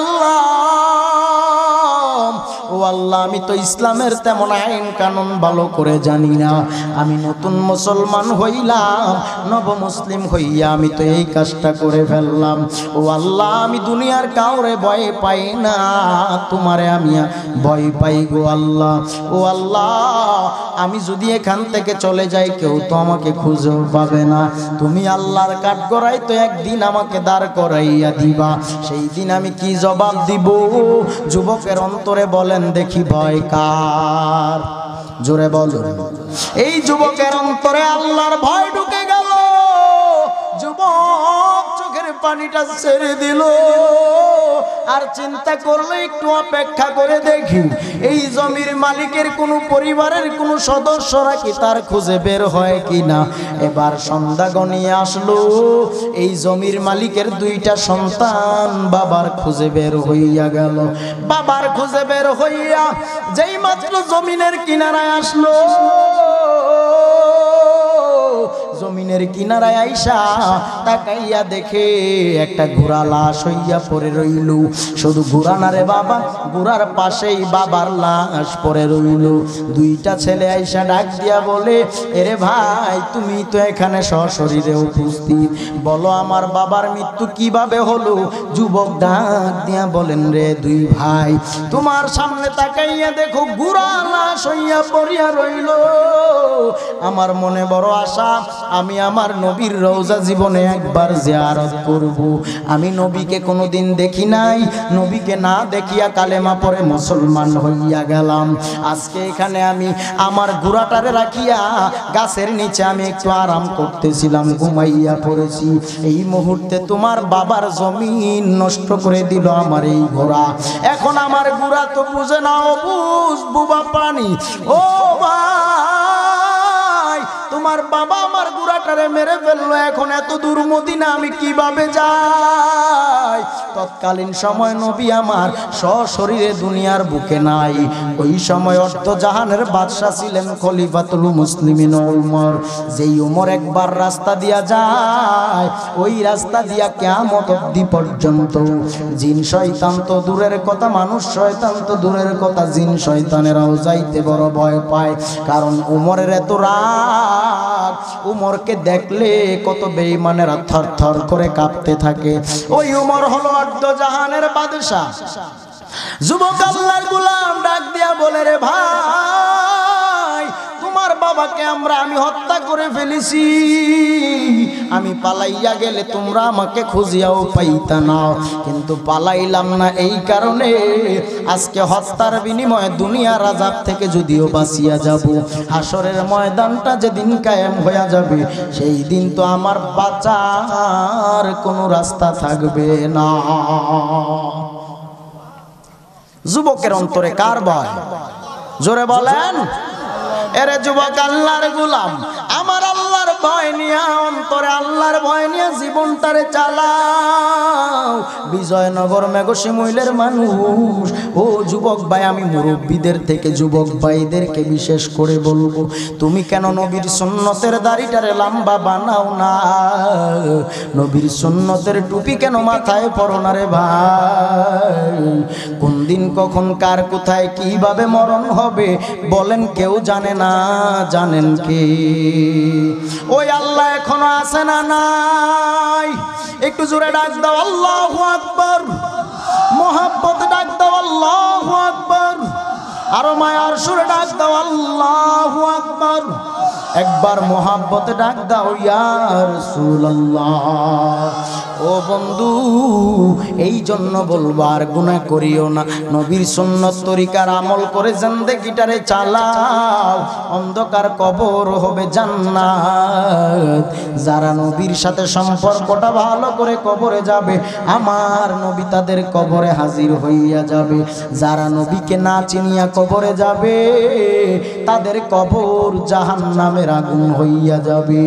ফেললাম। ও আল্লাহ, আমি তো ইসলামের তেমন আইন কানুন ভালো করে জানি না। আমি নতুন মুসলমান হইলাম, নব মুসলিম হইয়া আমি তো এই কাজটা করে ফেললাম। ও আল্লাহ, আমি দুনিয়ার কাউরে ভয় পাই না, তোমারে আমি ভয় পাই গো আল্লাহ। ও আল্লাহ, আমি যদি এখান থেকে চলে যাই, কেউ তো আমাকে খুঁজেও পাবে না। তুমি আল্লাহর কাঠগড়াই তো একদিন আমাকে দাঁড় করাইয়া দিবা। সেই দিন আমি কি জবাব দিব? যুবকের অন্তরে বলেন দেখি ভয় কার? জোরে বলুন। এই যুবকের অন্তরে আল্লাহর ভয় ঢুকে গেল। যুবক চোখের পানিটা ছেড়ে দিল, আর চিন্তা করলো একটু অপেক্ষা করে দেখি এই জমির মালিকের কোনো পরিবারের কোনো সদস্যরা কি তার খুঁজে বের হয় কিনা। এবার সন্ধ্যা গনিয়ে আসলো। এই জমির মালিকের দুইটা সন্তান বাবার খুঁজে বের হইয়া গেল। বাবার খুঁজে বের হইয়া যেই মাত্র জমিনের কিনারায় আসলো, জমিনের কিনারায় আইসা তাকাইয়া দেখে একটা ঘোড়া লাশ হইয়া পড়ে রইল। শুধু ঘোড়া না রে বাবা, ঘোড়ার পাশেই বাবার লাশ পড়ে রইল। দুইটা ছেলে আইসা ডাক দিয়া বলে, এরে ভাই, তুমি তো এখানে সশরীরে উপস্থিত, বলো আমার বাবার মৃত্যু কিভাবে হলো? যুবক ডাক দিয়া বলেন, রে দুই ভাই, তোমার সামনে তাকাইয়া দেখো ঘোড়া লাশ হইয়া পড়িয়া রইল। আমার মনে বড় আশা, আমি আমার নবীর রওজা জীবনে একবার জিয়ারত করব। আমি নবীকে কোনোদিন দেখি নাই, নবীকে না দেখিয়া কালেমা পড়ে মুসলমান হইয়া গেলাম। আজকে এখানে আমি আমার ঘোড়াটারে রাখিয়া গাছের নিচে আমি একটু আরাম করতেছিলাম, ঘুমাইয়া পড়েছি। এই মুহূর্তে তোমার বাবার জমিন নষ্ট করে দিল আমার এই ঘোড়া। এখন আমার ঘোড়া তো বুঝে না, বুঝ বুবা পানি। ও ভাই, তোমার বাবা আমার ঘোড়াটারে মেরে ফেললো, এখন এত দূর মদিনা আমি কিভাবে যাই? তৎকালীন সময় নবী আমার সশরীরে দুনিয়ার বুকে নাই। ওই সময় অর্ধজাহানের বাদশা ছিলেন খলিফাতুল মুসলিমিন ওমর। যেই ওমর একবার রাস্তা দিয়া যায়, ওই রাস্তা দিয়া কিয়ামত অবধি পর্যন্ত জিন শয়তান তো দূরের কথা, মানুষ শয়তান তো দূরের কথা, জিন শয়তানেরাও যাইতে বড় ভয় পায়। কারণ ওমরের এত রাগ, ওমরকে দেখলে কত বেঈমানেরা থর থর করে কাঁপতে থাকে। ওই ওমর হলো অর্ধজাহানের বাদশা। যুবক আল্লাহর গোলাম ডাক দিয়া বলে, রে ভাই, তোমার বাবাকে আমি হত্যা করে ফেলেছি। আমি পালাইয়া গেলে তোমরা আমাকে খুঁজিয়াও পাইতা না, কিন্তু পালাইলাম না। এই কারণে আজকে হত্যার বিনিময়ে দুনিয়ার আযাব থেকে যদিও বাঁচিয়া যাব, হাসরের ময়দানটা যেদিন কায়েম হয়ে যাবে, সেই দিন তো আমার বাঁচার কোনো রাস্তা থাকবে না। যুবকের অন্তরে কার ভয়? জোরে বলেন। এরে যুবক আল্লাহর গোলাম, আমার আল্লাহর ভয় নিয়ে, অন্তরে আল্লাহর ভয় নিয়ে জীবনটারে চালাও। বিজয়নগর মেঘশিমুইলের মানুষ, ও যুবক ভাই, আমি মুরব্বীদের থেকে যুবক ভাইদেরকে বিশেষ করে বলবো, তুমি কেন নবীর সুন্নতের দাড়িটারে লম্বা বানাও না? নবীর সুন্নতের টুপি কেন মাথায় পরো না রে ভাই? কোন দিন কখন কার কোথায় কিভাবে মরণ হবে বলেন কেউ জানে না, জানেন কে? ওই আল্লাহ এখনো আছে না নাই? একটু জোরে ডাক দাও আল্লাহু আকবার, মোহাব্বতে ডাক দাও আল্লাহু আকবার, আরো মায়ার সুরে ডাক দাও আল্লাহু আকবার। একবার মোহাব্বতে ডাক দাও ইয়া রাসূলুল্লাহ। ও বন্ধু, এই জন্য বলবো আর গুনাহ করিও না, নবীর সুন্নত তরিকার আমল করে জিন্দেগিটারে চালাও, অন্ধকার কবর হবে জান্নাত। যারা নবীর সাথে সম্পর্কটা ভালো করে কবরে যাবে, আমার নবী তাদের কবরে হাজির হইয়া যাবে। যারা নবীকে না চিনিয়া কবরে যাবে, তাদের কবর জাহান্নামের আগুন হইয়া যাবে।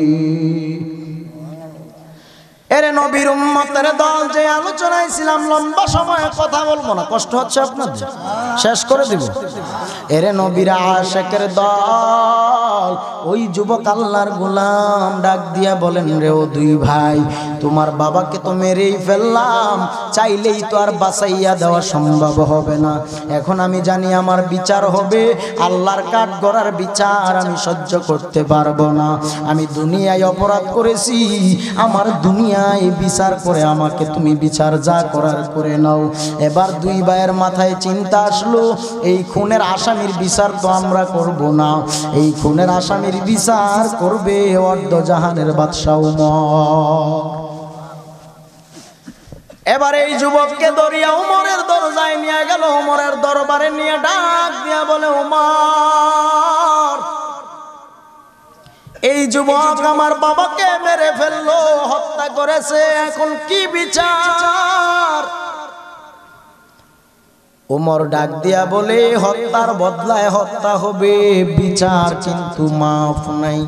এরে নবীর উম্মতের দল যে আলোচনায় ছিলাম, লম্বা সময় কথা বলবো না, কষ্ট হচ্ছে আপনাদের, শেষ করে দিব। এরে নবীর আশিকের দল, ওই যুবক আল্লাহর গোলাম ডাক দিয়া বলেন, রে ও দুই ভাই, তোমার বাবাকে তো মেরেই ফেললাম, চাইলেই তো আর বাঁচাইয়া দেওয়া সম্ভব হবে না। এখন আমি জানি আমার বিচার হবে, আল্লাহর কাঠ গড়ার বিচার আমি সহ্য করতে পারবো না। আমি দুনিয়ায় অপরাধ করেছি, আমার দুনিয়ায় বিচার করে আমাকে তুমি বিচার যা করার করে নাও। এবার দুই ভাইয়ের মাথায় চিন্তা আসলো, এই খুনের আসামির বিচার তো আমরা করব না, এই খুনের আসামির বিচার করবে অর্ধজাহানের বাদশা ওমর। এবার এই যুবককে ধরিয়া ওমরের দরজায় নিয়ে গেল, ওমরের দরবারে নিয়ে ডাক দিয়া বলে, ওমর, এই যুবক আমার বাবাকে মেরে ফেললো, হত্যা করেছে, এখন কি বিচার? ওমর ডাক দিয়া বলে, হত্যার বদলায় হত্যা হবে, বিচার কিন্তু মাফ নাই।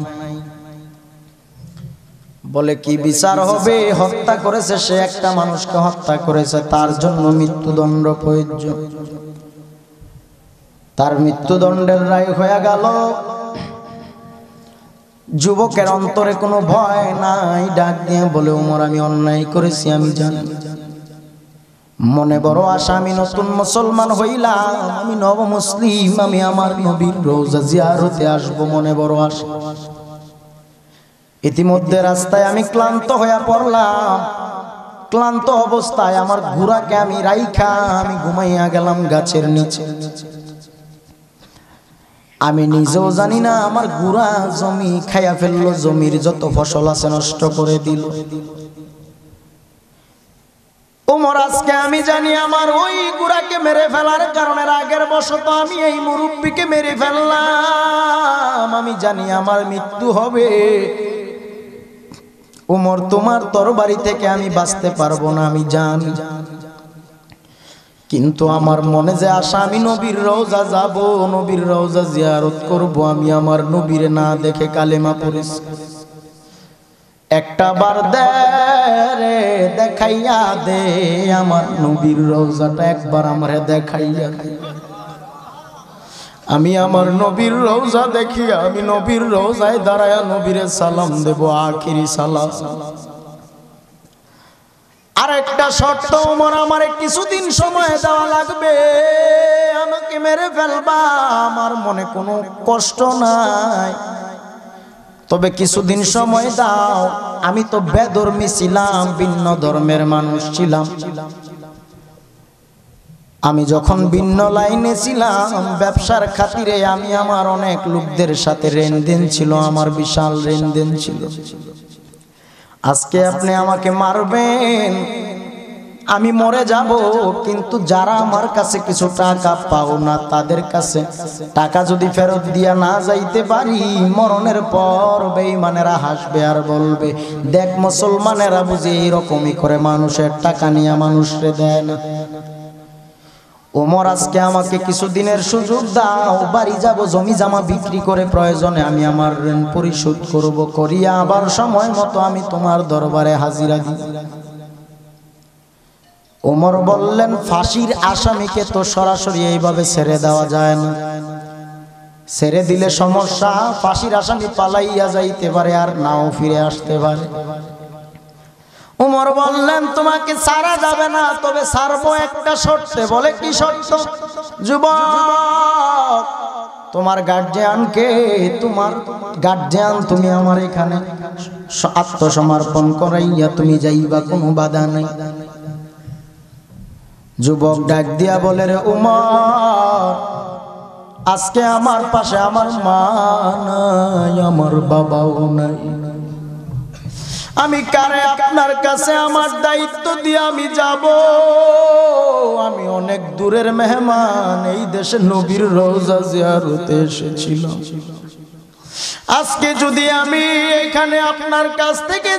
বলে কি বিচার হবে? হত্যা করেছে সে, একটা মানুষকে হত্যা করেছে, তার জন্য মৃত্যুদণ্ড প্রয়োজন। তার মৃত্যুদণ্ডের রায় হয়ে গেল। যুবকের অন্তরে কোনো ভয় নাই, ডাক দিয়ে বলে, ওমর, আমি অন্যায় করেছি, আমি জানি, মনে বড় আশা, আমি নতুন মুসলমান হইলাম, আমি নব মুসলিম, আমি আমার নবীর রওজা জিয়ারতে আসবো, মনে বড় আশা। ইতিমধ্যে রাস্তায় আমি ক্লান্ত হয়ে পড়লাম, ক্লান্ত অবস্থায় আমার ঘোড়াকে আমি রাইখা আমি ঘুমাইয়া গেলাম গাছের নিচে। আমি নিজেও জানি না আমার গুড়া জমি খাইয়া ফেললো, জমির যত ফসল আছে নষ্ট করে দিল। ওমর আজকে আমি জানি আমার ওই গুড়াকে মেরে ফেলার কারণে রাগের বশত আমি এই মুরব্বীকে মেরে ফেললাম, আমি জানি আমার মৃত্যু হবে। ওমর তোমার তরবারি থেকে আমি বাঁচতে পারবো না আমি জানি, কিন্তু আমার মনে যে আশা আমি নবীর রওজা যাব, নবীর রওজা জিয়ারত করব, আমি আমার নবীরে না দেখে কালেমা পড়েছি। একটা বার দে রে দেখাইয়া দে আমার নবীর রওজাটা, একবার আমারে দেখাইয়া দে। আমি আমার নবীর রওজা দেখি, আমি নবীর রওজায় দাঁড়ায়া নবীরে সালাম দেব, আখিরি সালাম। আর একটা শর্ত ওমর, আমারে কিছুদিন সময় দেওয়া লাগবে, আমাকে মেরে ফেলবা, আমার মনে কোনো কষ্ট নাই, তবে কিছুদিন সময় দাও। আমি তো বেধর্মী ছিলাম, ভিন্ন ধর্মের মানুষ ছিলাম। আমি যখন ভিন্ন লাইনে ছিলাম ব্যবসার খাতিরে, আমি আমার অনেক লোকদের সাথে লেনদেন ছিল, আমার বিশাল লেনদেন ছিল। আজকে আপনি আমাকে মারবেন, আমি মরে যাব, কিন্তু যারা আমার কাছে কিছু টাকা পাও না তাদের কাছে টাকা যদি ফেরত দিয়া না যাইতে পারি, মরণের পর বেঈমানেরা হাসবে আর বলবে, দেখ মুসলমানেরা বুঝি এরকমই করে, মানুষের টাকা নিয়ে মানুষরে দেয় না। ওমর আজকে আমাকে কিছুদিনের সুযোগ দাও, বাড়ি যাব, জমি জামা বিক্রি করে প্রয়োজনে আমি আমার ঋণ পরিশোধ করব, করিয়া আবার সময় মতো আমি তোমার দরবারে হাজিরা দিব। ওমর বললেন, ফাঁসির আসামিকে তো সরাসরি এইভাবে ছেড়ে দেওয়া যায় না, ছেড়ে দিলে সমস্যা, ফাঁসির আসামি পালাইয়া যাইতে পারে আর নাও ফিরে আসতে পারে। ওমর বললেন, তোমাকে ছাড়া যাবে না, তবে ছাড়বো একটা শর্তে। বলে কি শর্ত? যুবক, তোমার গার্জিয়ানকে, তোমার গার্জিয়ান তুমি আমার এখানে আত্মসমর্পণ করাইয়া তুমি যাইবা, কোনো বাধা নেই। যুবক ডাক দিয়া বলে, রে ওমর, আজকে আমার পাশে আমার মা নাই, আমার বাবাও নাই, আমি কারে আপনার কাছে আমার দায়িত্ব দিয়ে আমি যাব? আমি অনেক দূরের মেহমান, এই দেশে নবীর রওজা জিয়ারতে এসেছিলাম। আজকে যদি আমি এখানে আপনার কাছ থেকে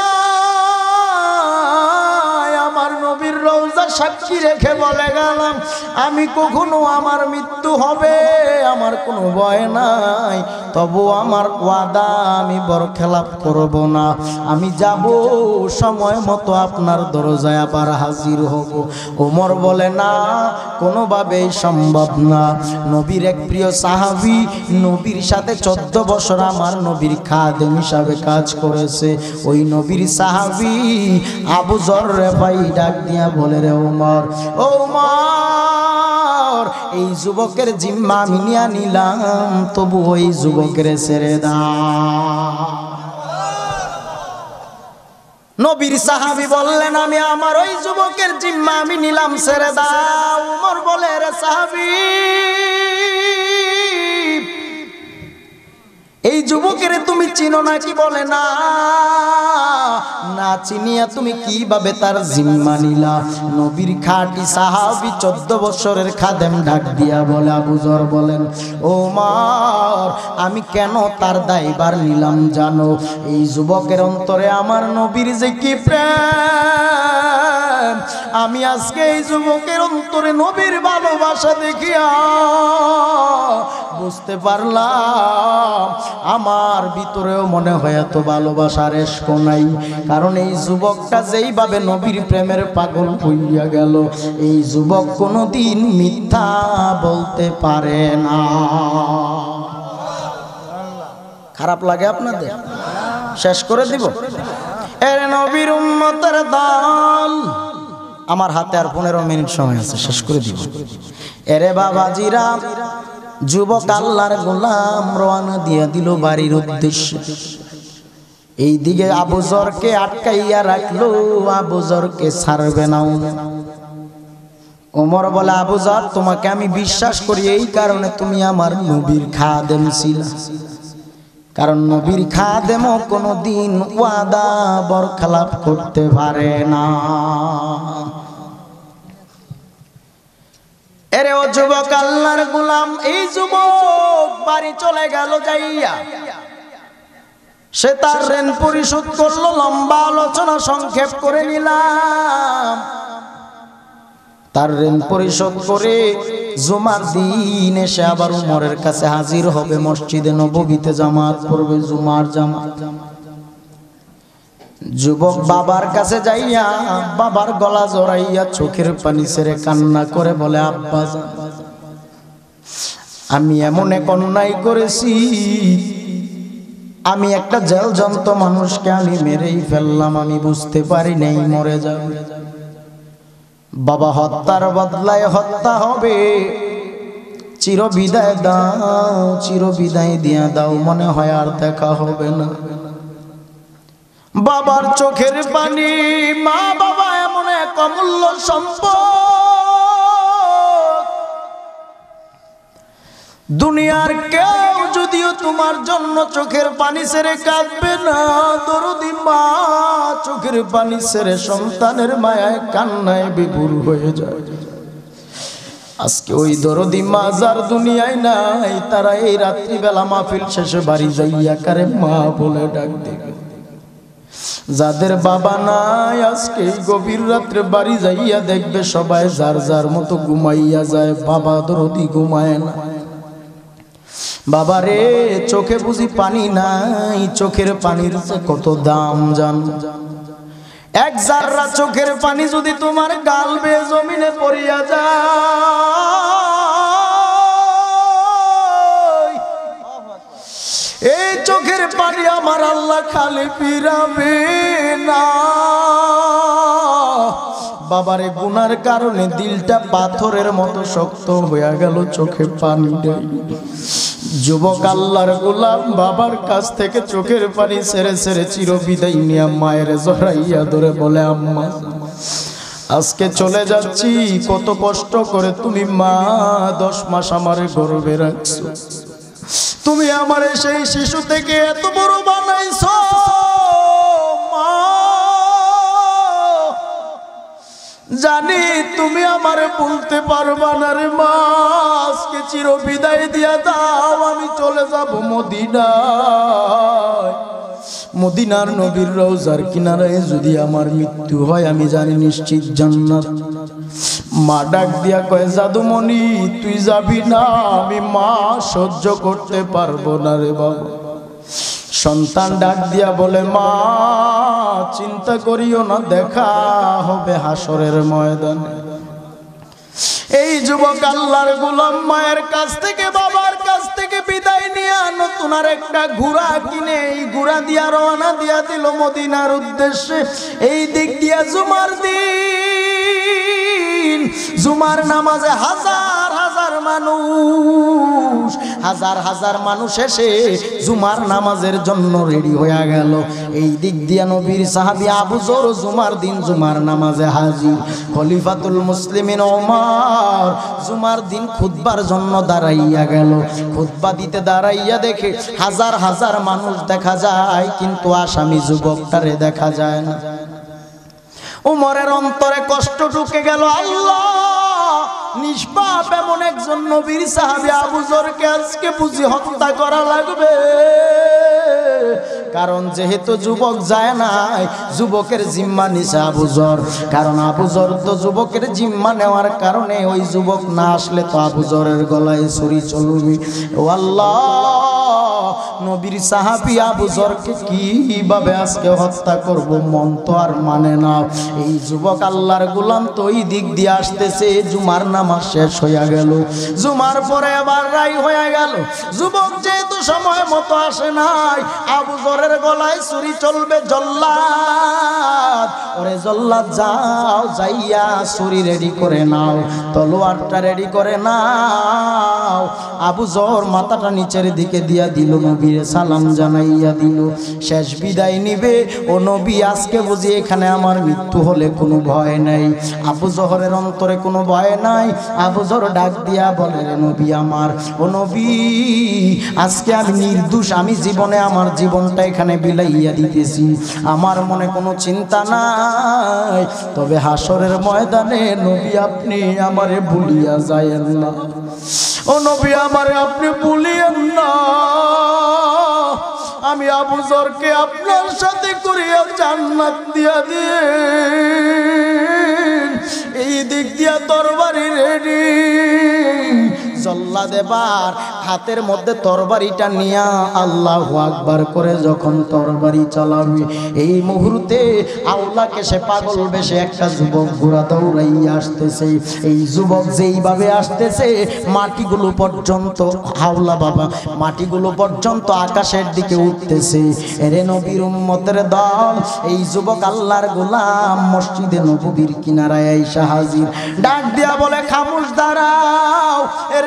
যাই, আমার নবীর রওজা সাক্ষী রেখে বলে গেলাম, আমি কখনো আমার মৃত্যু হবে, আমার কোনো ভয় নাই, তবু আমার ওয়াদা আমি বরখেলাপ করব না, আমি যাব, সময় মতো আপনার দরজায় আবার হাজির হব। ওমর বলে, না, কোনোভাবেই সম্ভব না। নবীর এক প্রিয় সাহাবী, নবীর সাথে 14 বছর আমার নবীর খাদেম হিসাবে কাজ করেছে, ওই নবীর সাহাবী আবু যর রেফাই ডাক দিয়া বলে, রে ওমর, ও ওমর, এই যুবকের জিম্মা আমি নিয়ে নিলাম, তবু ওই যুবকের ছেড়ে দাও। নবীর সাহাবী বললেন, আমি আমার ওই যুবকের জিম্মা আমি নিলাম, ছেড়ে দাও। ওমর বলে, রে সাহাবী, এই যুবকের তুমি চিনো নাকি? বলে, না, না চিনিয়া তুমি কিভাবে তার জিম্মা নিলা? নবীর খাঁটি সাহাবী 14 বছরের খাদেম ডাক দিয়া বলে, আবু যর বলেন, ওমর, আমি কেন তার দায়ভার নিলাম জানো? এই যুবকের অন্তরে আমার নবীর যে কি প্রেম, আমি আজকে এই যুবকের অন্তরে নবীর ভালোবাসা দেখিয়া বুঝতে পারলাম, আমার ভিতরেও মনে হয় এত ভালোবাসার এশক নাই। কারণ এই যুবকটা যেইভাবে নবীর প্রেমের পাগল হইয়া গেল, এই যুবক কোনোদিন মিথ্যা বলতে পারে না। খারাপ লাগে আপনাদের? শেষ করে দিব। এর নবীর উম্মতের দল, আমার হাতে আর 15 মিনিট সময় আছে, শেষ করে দিব। এরে বাবাজিরা, যুবক আল্লাহর গোলাম রওনা দিয়া দিল বাড়ির উদ্দেশ্যে। এই দিকে আবু যরকে আটকাইয়া রাখলো, আবু যরকে ছাড়বে না। ওমর বলে, আবু যর, তোমাকে আমি বিশ্বাস করি এই কারণে তুমি আমার নবীর খাদেম ছিলা। কারণ নবীর খাদেমও কোনোদিন ওয়াদা বরখলাপ করতে পারে না। এরে ও যুবক, আল্লাহর গোলাম, এই যুবক বাড়ি চলে গেল যাইয়া সে তার ঋণ পরিশোধ করলো। লম্বা আলোচনা সংক্ষেপ করে নিলাম। তার ঋণ পরিশোধ করে জুমার দিন এসে আবার উমরের কাছে হাজির হবে, মসজিদে নববীতে জামাত পড়বে, জুমার জামাত। যুবক বাবার কাছে যাইয়া বাবার গলা জড়াইয়া চোখের পানি ছেড়ে কান্না করে বলে, আব্বা জান, আমি এমন এক অন্যায় করেছি, আমি একটা জেলজন্ত মানুষকে আমি মেরেই ফেললাম, আমি বুঝতে পারি নাই মরে যাবে। বাবা, হত্যার বদলায় হত্যা হবে, চিরবিদায় দাও, চিরবিদায় দিয়া দাও, মনে হয় আর দেখা হবে না। বাবার চোখের পানি, মা বাবা এমন এক অমূল্য সম্পদ, দুনিয়ার কেউ যদিও তোমার জন্য চোখের পানি ছেড়ে কাঁদবে না, দরদি মা চোখের পানি ছেড়ে সন্তানের মায়ায় কান্নায় বিভোর হয়ে যায়। আজকে ওই দরদি মা যার দুনিয়ায় নাই, তারা এই রাত্রিবেলা মাহফিল শেষে বাড়ি যাইয়া কারে মা বলে ডাক দিবে। যাদের বাবা নাই, আজকে এই গভীর রাত্রে বাড়ি যাইয়া দেখবে সবাই যার যার মতো ঘুমাইয়া যায়, বাবা দরদি ঘুমায় না। বাবা রে, চোখে বুঝি পানি নাই? চোখের পানির কত দাম জানো? এক জাররা চোখের পানি যদি তোমার গাল বেয়ে জমিনে পড়িয়া যায়, এই চোখের পানি আমার আল্লাহ খালি ফিরাবে না। বাবারে, গুনার কারণে দিলটা পাথরের মতো শক্ত হয়ে গেল, চোখে পানি নেই। যুবক আল্লাহর গোলাম বাবার কাছ থেকে চোখের পানি ছেড়ে ছেড়ে চিরবিদায় নিয়ে মায়ের জড়াইয়া ধরে বলে, আম্মা আজকে চলে যাচ্ছি, কত কষ্ট করে তুমি মা 10 মাস আমারে গর্ভে রাখছো, তুমি আমারে সেই শিশু থেকে এত বড় বানাইছো মা, জানি তুমি আমারে ভুলতে পারবা না রে মা, আজকে চিরবিদায় দিয়া দাও, আমি চলে যাব মদিনায়। মদিনার নবীর রওজার কিনারায় যদি আমার মৃত্যু হয়, আমি জানি নিশ্চিত জান্নাত। মা ডাক দিয়া কয়, জাদুমণি তুই যাবি না, আমি মা সহ্য করতে পারবো না রে বাবা। সন্তান ডাক দিয়া বলে, মা চিন্তা করিও না, দেখা হবে হাসরের ময়দানে। এই যুবক আল্লাহর গোলাম মায়ের কাছ থেকে বাবার কাছ থেকে বিদায় নিয়ে নতুন আর একটা ঘোড়া কিনে এই ঘোড়া দিয়া রওনা দিয়া দিল মদিনার উদ্দেশ্যে। এই দিক দিয়া জুমার দিন, জুমার নামাজে হাজার হাজার মানুষ, হাজার হাজার মানুষ এসে জুমার নামাজের জন্য রেডি হয়ে গেল। এই দিক দিয়া নবীর সাহাবী আবু যর জুমার দিন জুমার নামাজে হাজির। খলিফাতুল মুসলিমিন ওমর জুমার দিন খুতবার জন্য দাঁড়াইয়া গেল। খুতবা দিতে দাঁড়াইয়া দেখে হাজার হাজার মানুষ দেখা যায়, কিন্তু আসামি যুবকটারে দেখা যায় না। উমরের অন্তরে কষ্ট ঢুকে গেল, আল্লাহ নিষ্পাপ এমন একজন নবীর সাহাবী আবু যরকে আজকে বুঝি হত্যা করা লাগবে। কারণ যেহেতু যুবক যায় নাই, যুবকের জিম্মা নিছে আবু যর। কারণ আবু যর তো যুবকের জিম্মা নেওয়ার কারণে ওই যুবক না আসলে তো আবু যরের গলায় ছুরি চলবে। ও আল্লাহ, নবীর সাহাবী আবু যরকে কিভাবে আজকে হত্যা করব, মন তো আর মানে না। এই যুবক আল্লাহর গোলাম তো ওই দিক দিয়ে আসতেছে, জুমার নামাজ শেষ হইয়া গেল। জুমার পরে আবার রাই হয়ে গেল। যুবক যেহেতু সময় মতো আসে নাই, আবু যরের গলায় ছুরি চলবে। জল্লাদ ওরে জল্লাদ যাও, যাইয়া ছুরি রেডি করে নাও, তলোয়ারটা রেডি করে নাও। আবু জহর মাথাটা নিচের দিকে দিয়া দিল, নবীর সালাম জানাইয়া দিল, শেষ বিদায় নিবে। ও নবী, আজকে বুঝি এখানে আমার মৃত্যু হলে কোনো ভয় নাই। আবু জহরের অন্তরে কোনো ভয় নাই। আবু জহর ডাক দিয়া বলে, রে নবী আমার, ও নবী, আজকে আমি নির্দোষ, আমি জীবনে আমার জীবনটা এখানে বিলাইয়া দিতেছি, আমার মনে কোনো চিন্তা নাই। তবে হাসরের ময়দানে নবী আপনি আমারে ভুলিয়া যায়েন না, ও নবী আমারে আপনি ভুলিয়েন না। আমি আবু জরকে আপনার সাথে করিয়া জান্নাত দিয়া দিন। এই দিক দিয়া তরবারি রেডি। জল্লাদ এবার হাতের মধ্যে তরবারিটা নিয়া আল্লাহু আকবার করে যখন তরবারি চালাবে, এই মুহূর্তে আওলাকে সে পাগল বেশে একটা যুবক ঘোড়া দৌড়াইয়া আসতেছে। এই যুবক যেইভাবে আসতেছে, মাটিগুলো পর্যন্ত, হাওলা বাবা, মাটিগুলো পর্যন্ত আকাশের দিকে উঠতেছে। এরে নবীর উম্মতের দল, এই যুবক আল্লাহর গোলাম মসজিদে নববীর কিনারায় আইসা হাজির। ডাক দিয়া বলে, খামোশ দাঁড়াও। এরে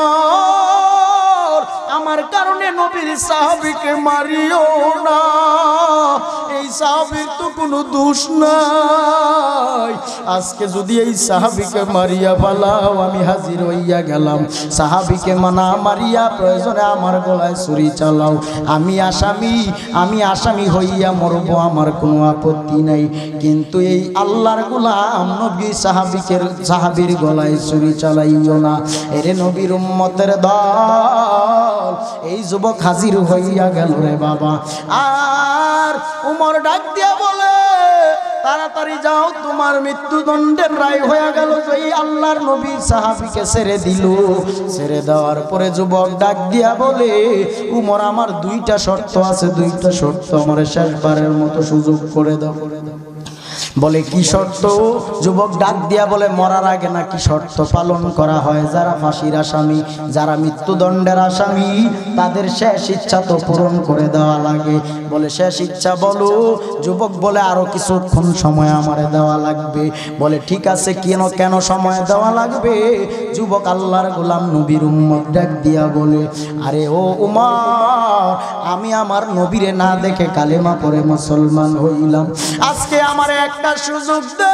উমর, আমার কারণে নবীর সাহাবীকে মারিও না, এই সাহাবীর তো কোনো দোষ নাই। আজকে যদি এই সাহাবীকে মারিয়া ফেলাও, আমি হাজির হইয়া গেলাম। সাহাবীকে মানা মারিয়া প্রয়োজনে আমার গলায় ছুরি চালাও, আমি আসামি হইয়া মরব, আমার কোনো আপত্তি নাই। কিন্তু এই আল্লাহর গোলাম নবী সাহাবীর গলায় ছুরি চালাইও না। এরে নবীর উম্মতের দল, এই যুবক হাজির হইয়া গেল রে বাবা। আর উমর ডাক দিয়া বলে, তাড়াতাড়ি যাও, তোমার মৃত্যুদণ্ডের রায় হয়ে গেল। এই আল্লাহর নবী সাহাবীকে ছেড়ে দিল। ছেড়ে দেওয়ার পরে যুবক ডাক দিয়া বলে, উমর, আমার দুইটা শর্ত আছে, দুইটা শর্ত আমার শেষবারের মতো সুযোগ করে দাও। বলে, কি শর্ত? যুবক ডাক দিয়া বলে, মরার আগে নাকি শর্ত পালন করা হয়। যারা ফাঁসির আসামি, যারা মৃত্যুদণ্ডের আসামি, তাদের শেষ ইচ্ছা তো পূরণ করে দেওয়া লাগে। বলে, শেষ ইচ্ছা বলো। যুবক বলে, আরো কিছুক্ষণ সময় আমারে দেওয়া লাগবে। বলে, ঠিক আছে, কেন সময় দেওয়া লাগবে? যুবক আল্লাহর গোলাম নবীর উম্মত ডাক দিয়া বলে, আরে ও উমর, আমি আমার নবীরে না দেখে কালেমা পড়ে মুসলমান হইলাম। আজকে আমার একটা সুযোগ দে,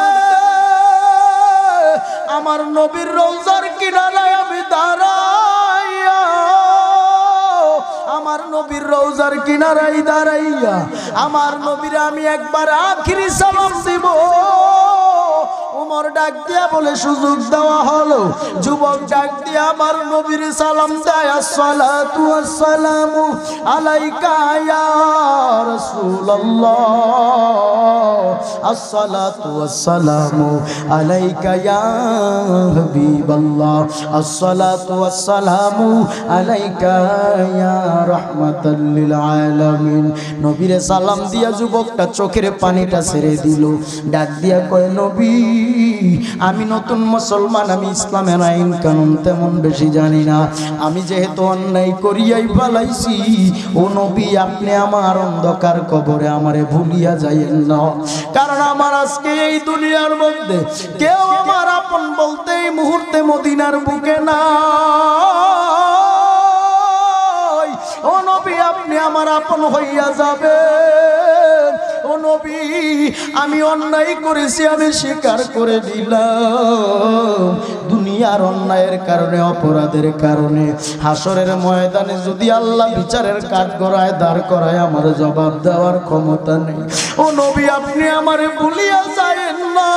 আমার নবীর রওজার কিনারায় আমি দাঁড়াইয়া, আমার নবীর রওজার কিনারায় দাঁড়াইয়া আমার নবীরে আমি একবার আখিরি সালাম দিব। উমর ডাক দিয়া বলে, সুযোগ দেওয়া হলো। যুবক ডাক দিয়া আমার নবীর সালাম দেয়, আসসালাতু ওয়াসসালামু আলাইকা ইয়া রাসূলুল্লাহ, আসসালাতু ওয়াসসালামু আলাইকা ইয়া হাবিবাল্লাহ, আসসালাতু ওয়াসসালামু আলাইকা ইয়া রাহমাতাল লিল আলামিন। নবীরে সালাম দিয়া যুবকটা চোখের পানিটা ছেড়ে দিল। ডাক দিয়া কয়, নবী, আমি নতুন মুসলমান, আমি ইসলামের আইন কানুন তেমন বেশি জানি না। আমি যেহেতু অন্যায় করিয়াই ফেলাইছি, ও নবী, আপনি আমার অন্ধকার কবরে আমারে ভুলিয়া যাইয়েন না। কারণ আমার আজকে এই দুনিয়ার মধ্যে কেউ আমার আপন বলতে এই মুহূর্তে মদিনার বুকে না। ও নবী, আপনি আমার আপন হইয়া যাবেন। ও নবী, আমি অন্যায় করেছি, আমি স্বীকার করে দিলাম। দুনিয়ার অন্যায়ের কারণে, অপরাধের কারণে হাসরের ময়দানে যদি আল্লাহ বিচারের কাঠগড়ায় দাঁড় করায়, আমার জবাব দেওয়ার ক্ষমতা নেই। ও নবী, আপনি আমারে ভুলিয়া যায়েন না।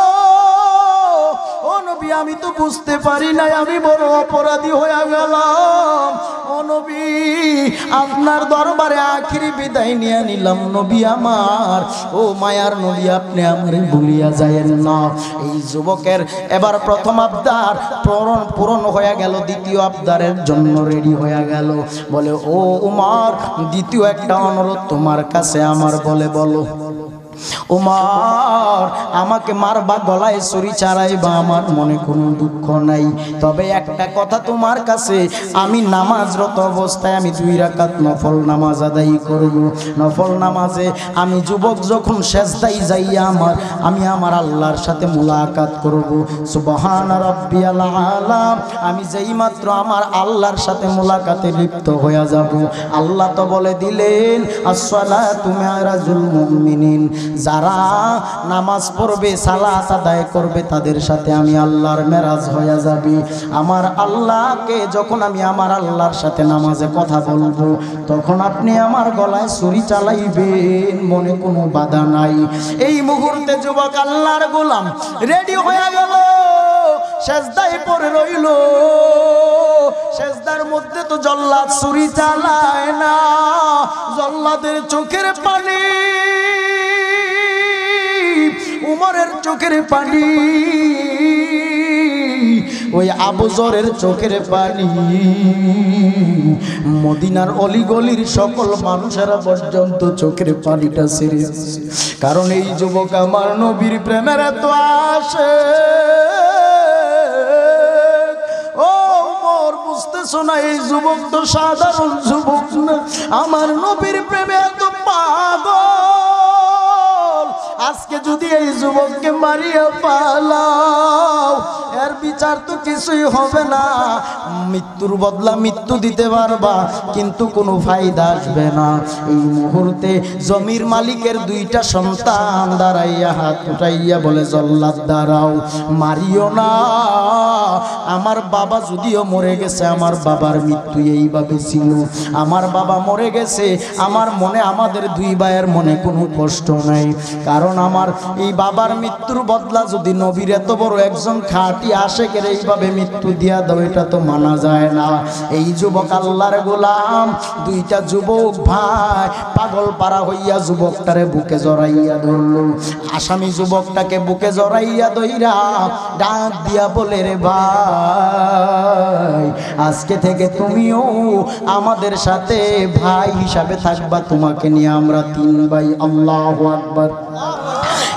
ও নবী, আমি তো বুঝতে পারি নাই, আমি বড় অপরাধী হয়ে গেলাম। ও নবী, আপনার দরবারে আখিরি বিদায় নিয়ে নিলাম। নবী আমার, ও মায়ার নবী, আপনি আমারে ভুলিয়া যায়েন না। এই যুবকের এবার প্রথম আবদার পূরণ হয়ে গেল, দ্বিতীয় আবদারের জন্য রেডি হয়ে গেল। বলে, ও উমর, দ্বিতীয় একটা অনুরোধ তোমার কাছে আমার। বলে, বলো। উমর আমাকে মারবা, গলায় ছুরি চালাইবা, আমার মনে কোনো দুঃখ নাই। তবে একটা কথা তোমার কাছে, আমি নামাজরত অবস্থায় আমি 2 রাকাত নফল নামাজ আদায় করব। নফল নামাজে আমি যুবক যখন সেজদায় যাইয়া আমি আমার আল্লাহর সাথে মুলাকাত করব। সুবহান রাব্বিয়াল আলা, আমি যেই মাত্র আমার আল্লাহর সাথে মুলাকাতে লিপ্ত হয়ে যাব, আল্লাহ তো বলে দিলেন আসসালাতু মিরাজুল মুমিনিন, যারা নামাজ পড়বে সালাত আদায় করবে তাদের সাথে আমি আল্লাহর মেরাজ হয়ে যাবে। আমার আল্লাহকে যখন আমি আমার আল্লাহর সাথে নামাজে কথা বলবো, তখন আপনি আমার গলায় ছুরি চালাইবেন, মনে কোনো বাধা নাই। এই মুহূর্তে যুবক আল্লাহর গোলাম রেডি হয়ে গেল, সেজদায় পড়ে রইল। সেজদার মধ্যে তো জল্লাদ ছুরি চালায় না, জল্লাদের চোখের পানি, উমরের চোখের পানি, ওই আবু যরের চোখের পানি, মদিনার অলিগলির সকল মানুষেরা পর্যন্ত চোখের পানিটা ছেড়ে, কারণ এই যুবক আমার নবীর প্রেমের এত আসে। ও উমর, বুঝতেছো না এই যুবক তো সাধারণ যুবক না, আমার নবীর প্রেমে এত পাগল। আজকে যদি এই যুবককে মারিয়া পালাও, এর বিচার তো কিছুই হবে না, মৃত্যুর বদলা মৃত্যু দিতে পারবা, কিন্তু কোনো ফায়দা আসবে না। এই মুহূর্তে জমির মালিকের 2টা সন্তান দাঁড়াইয়া হাত উঠাইয়া বলে, জল্লাদ দাঁড়াও, মারিও না। আমার বাবা যদিও মরে গেছে, আমার বাবার মৃত্যু এইভাবে ছিল, আমার বাবা মরে গেছে, আমার মনে, আমাদের 2 ভাইয়ের মনে কোনো কষ্ট নাই, কারণ আমার এই বাবার মৃত্যুর বদলা যদি নবীর এত বড় একজন খাঁটি আশেকের এইভাবে মৃত্যু দিয়া দাও, এটা তো মানা যায় না। এই যুবক আল্লাহর গোলাম, 2টা যুবক ভাই পাগল পারা হইয়া যুবকটারে বুকে জড়াইয়া ধরল। আসামি যুবকটাকে বুকে জড়াইয়া ধইরা ডাক দিয়া বলে, রে ভাই, আজকে থেকে তুমিও আমাদের সাথে ভাই হিসাবে থাকবা, তোমাকে নিয়ে আমরা 3 ভাই। আল্লাহু আকবার।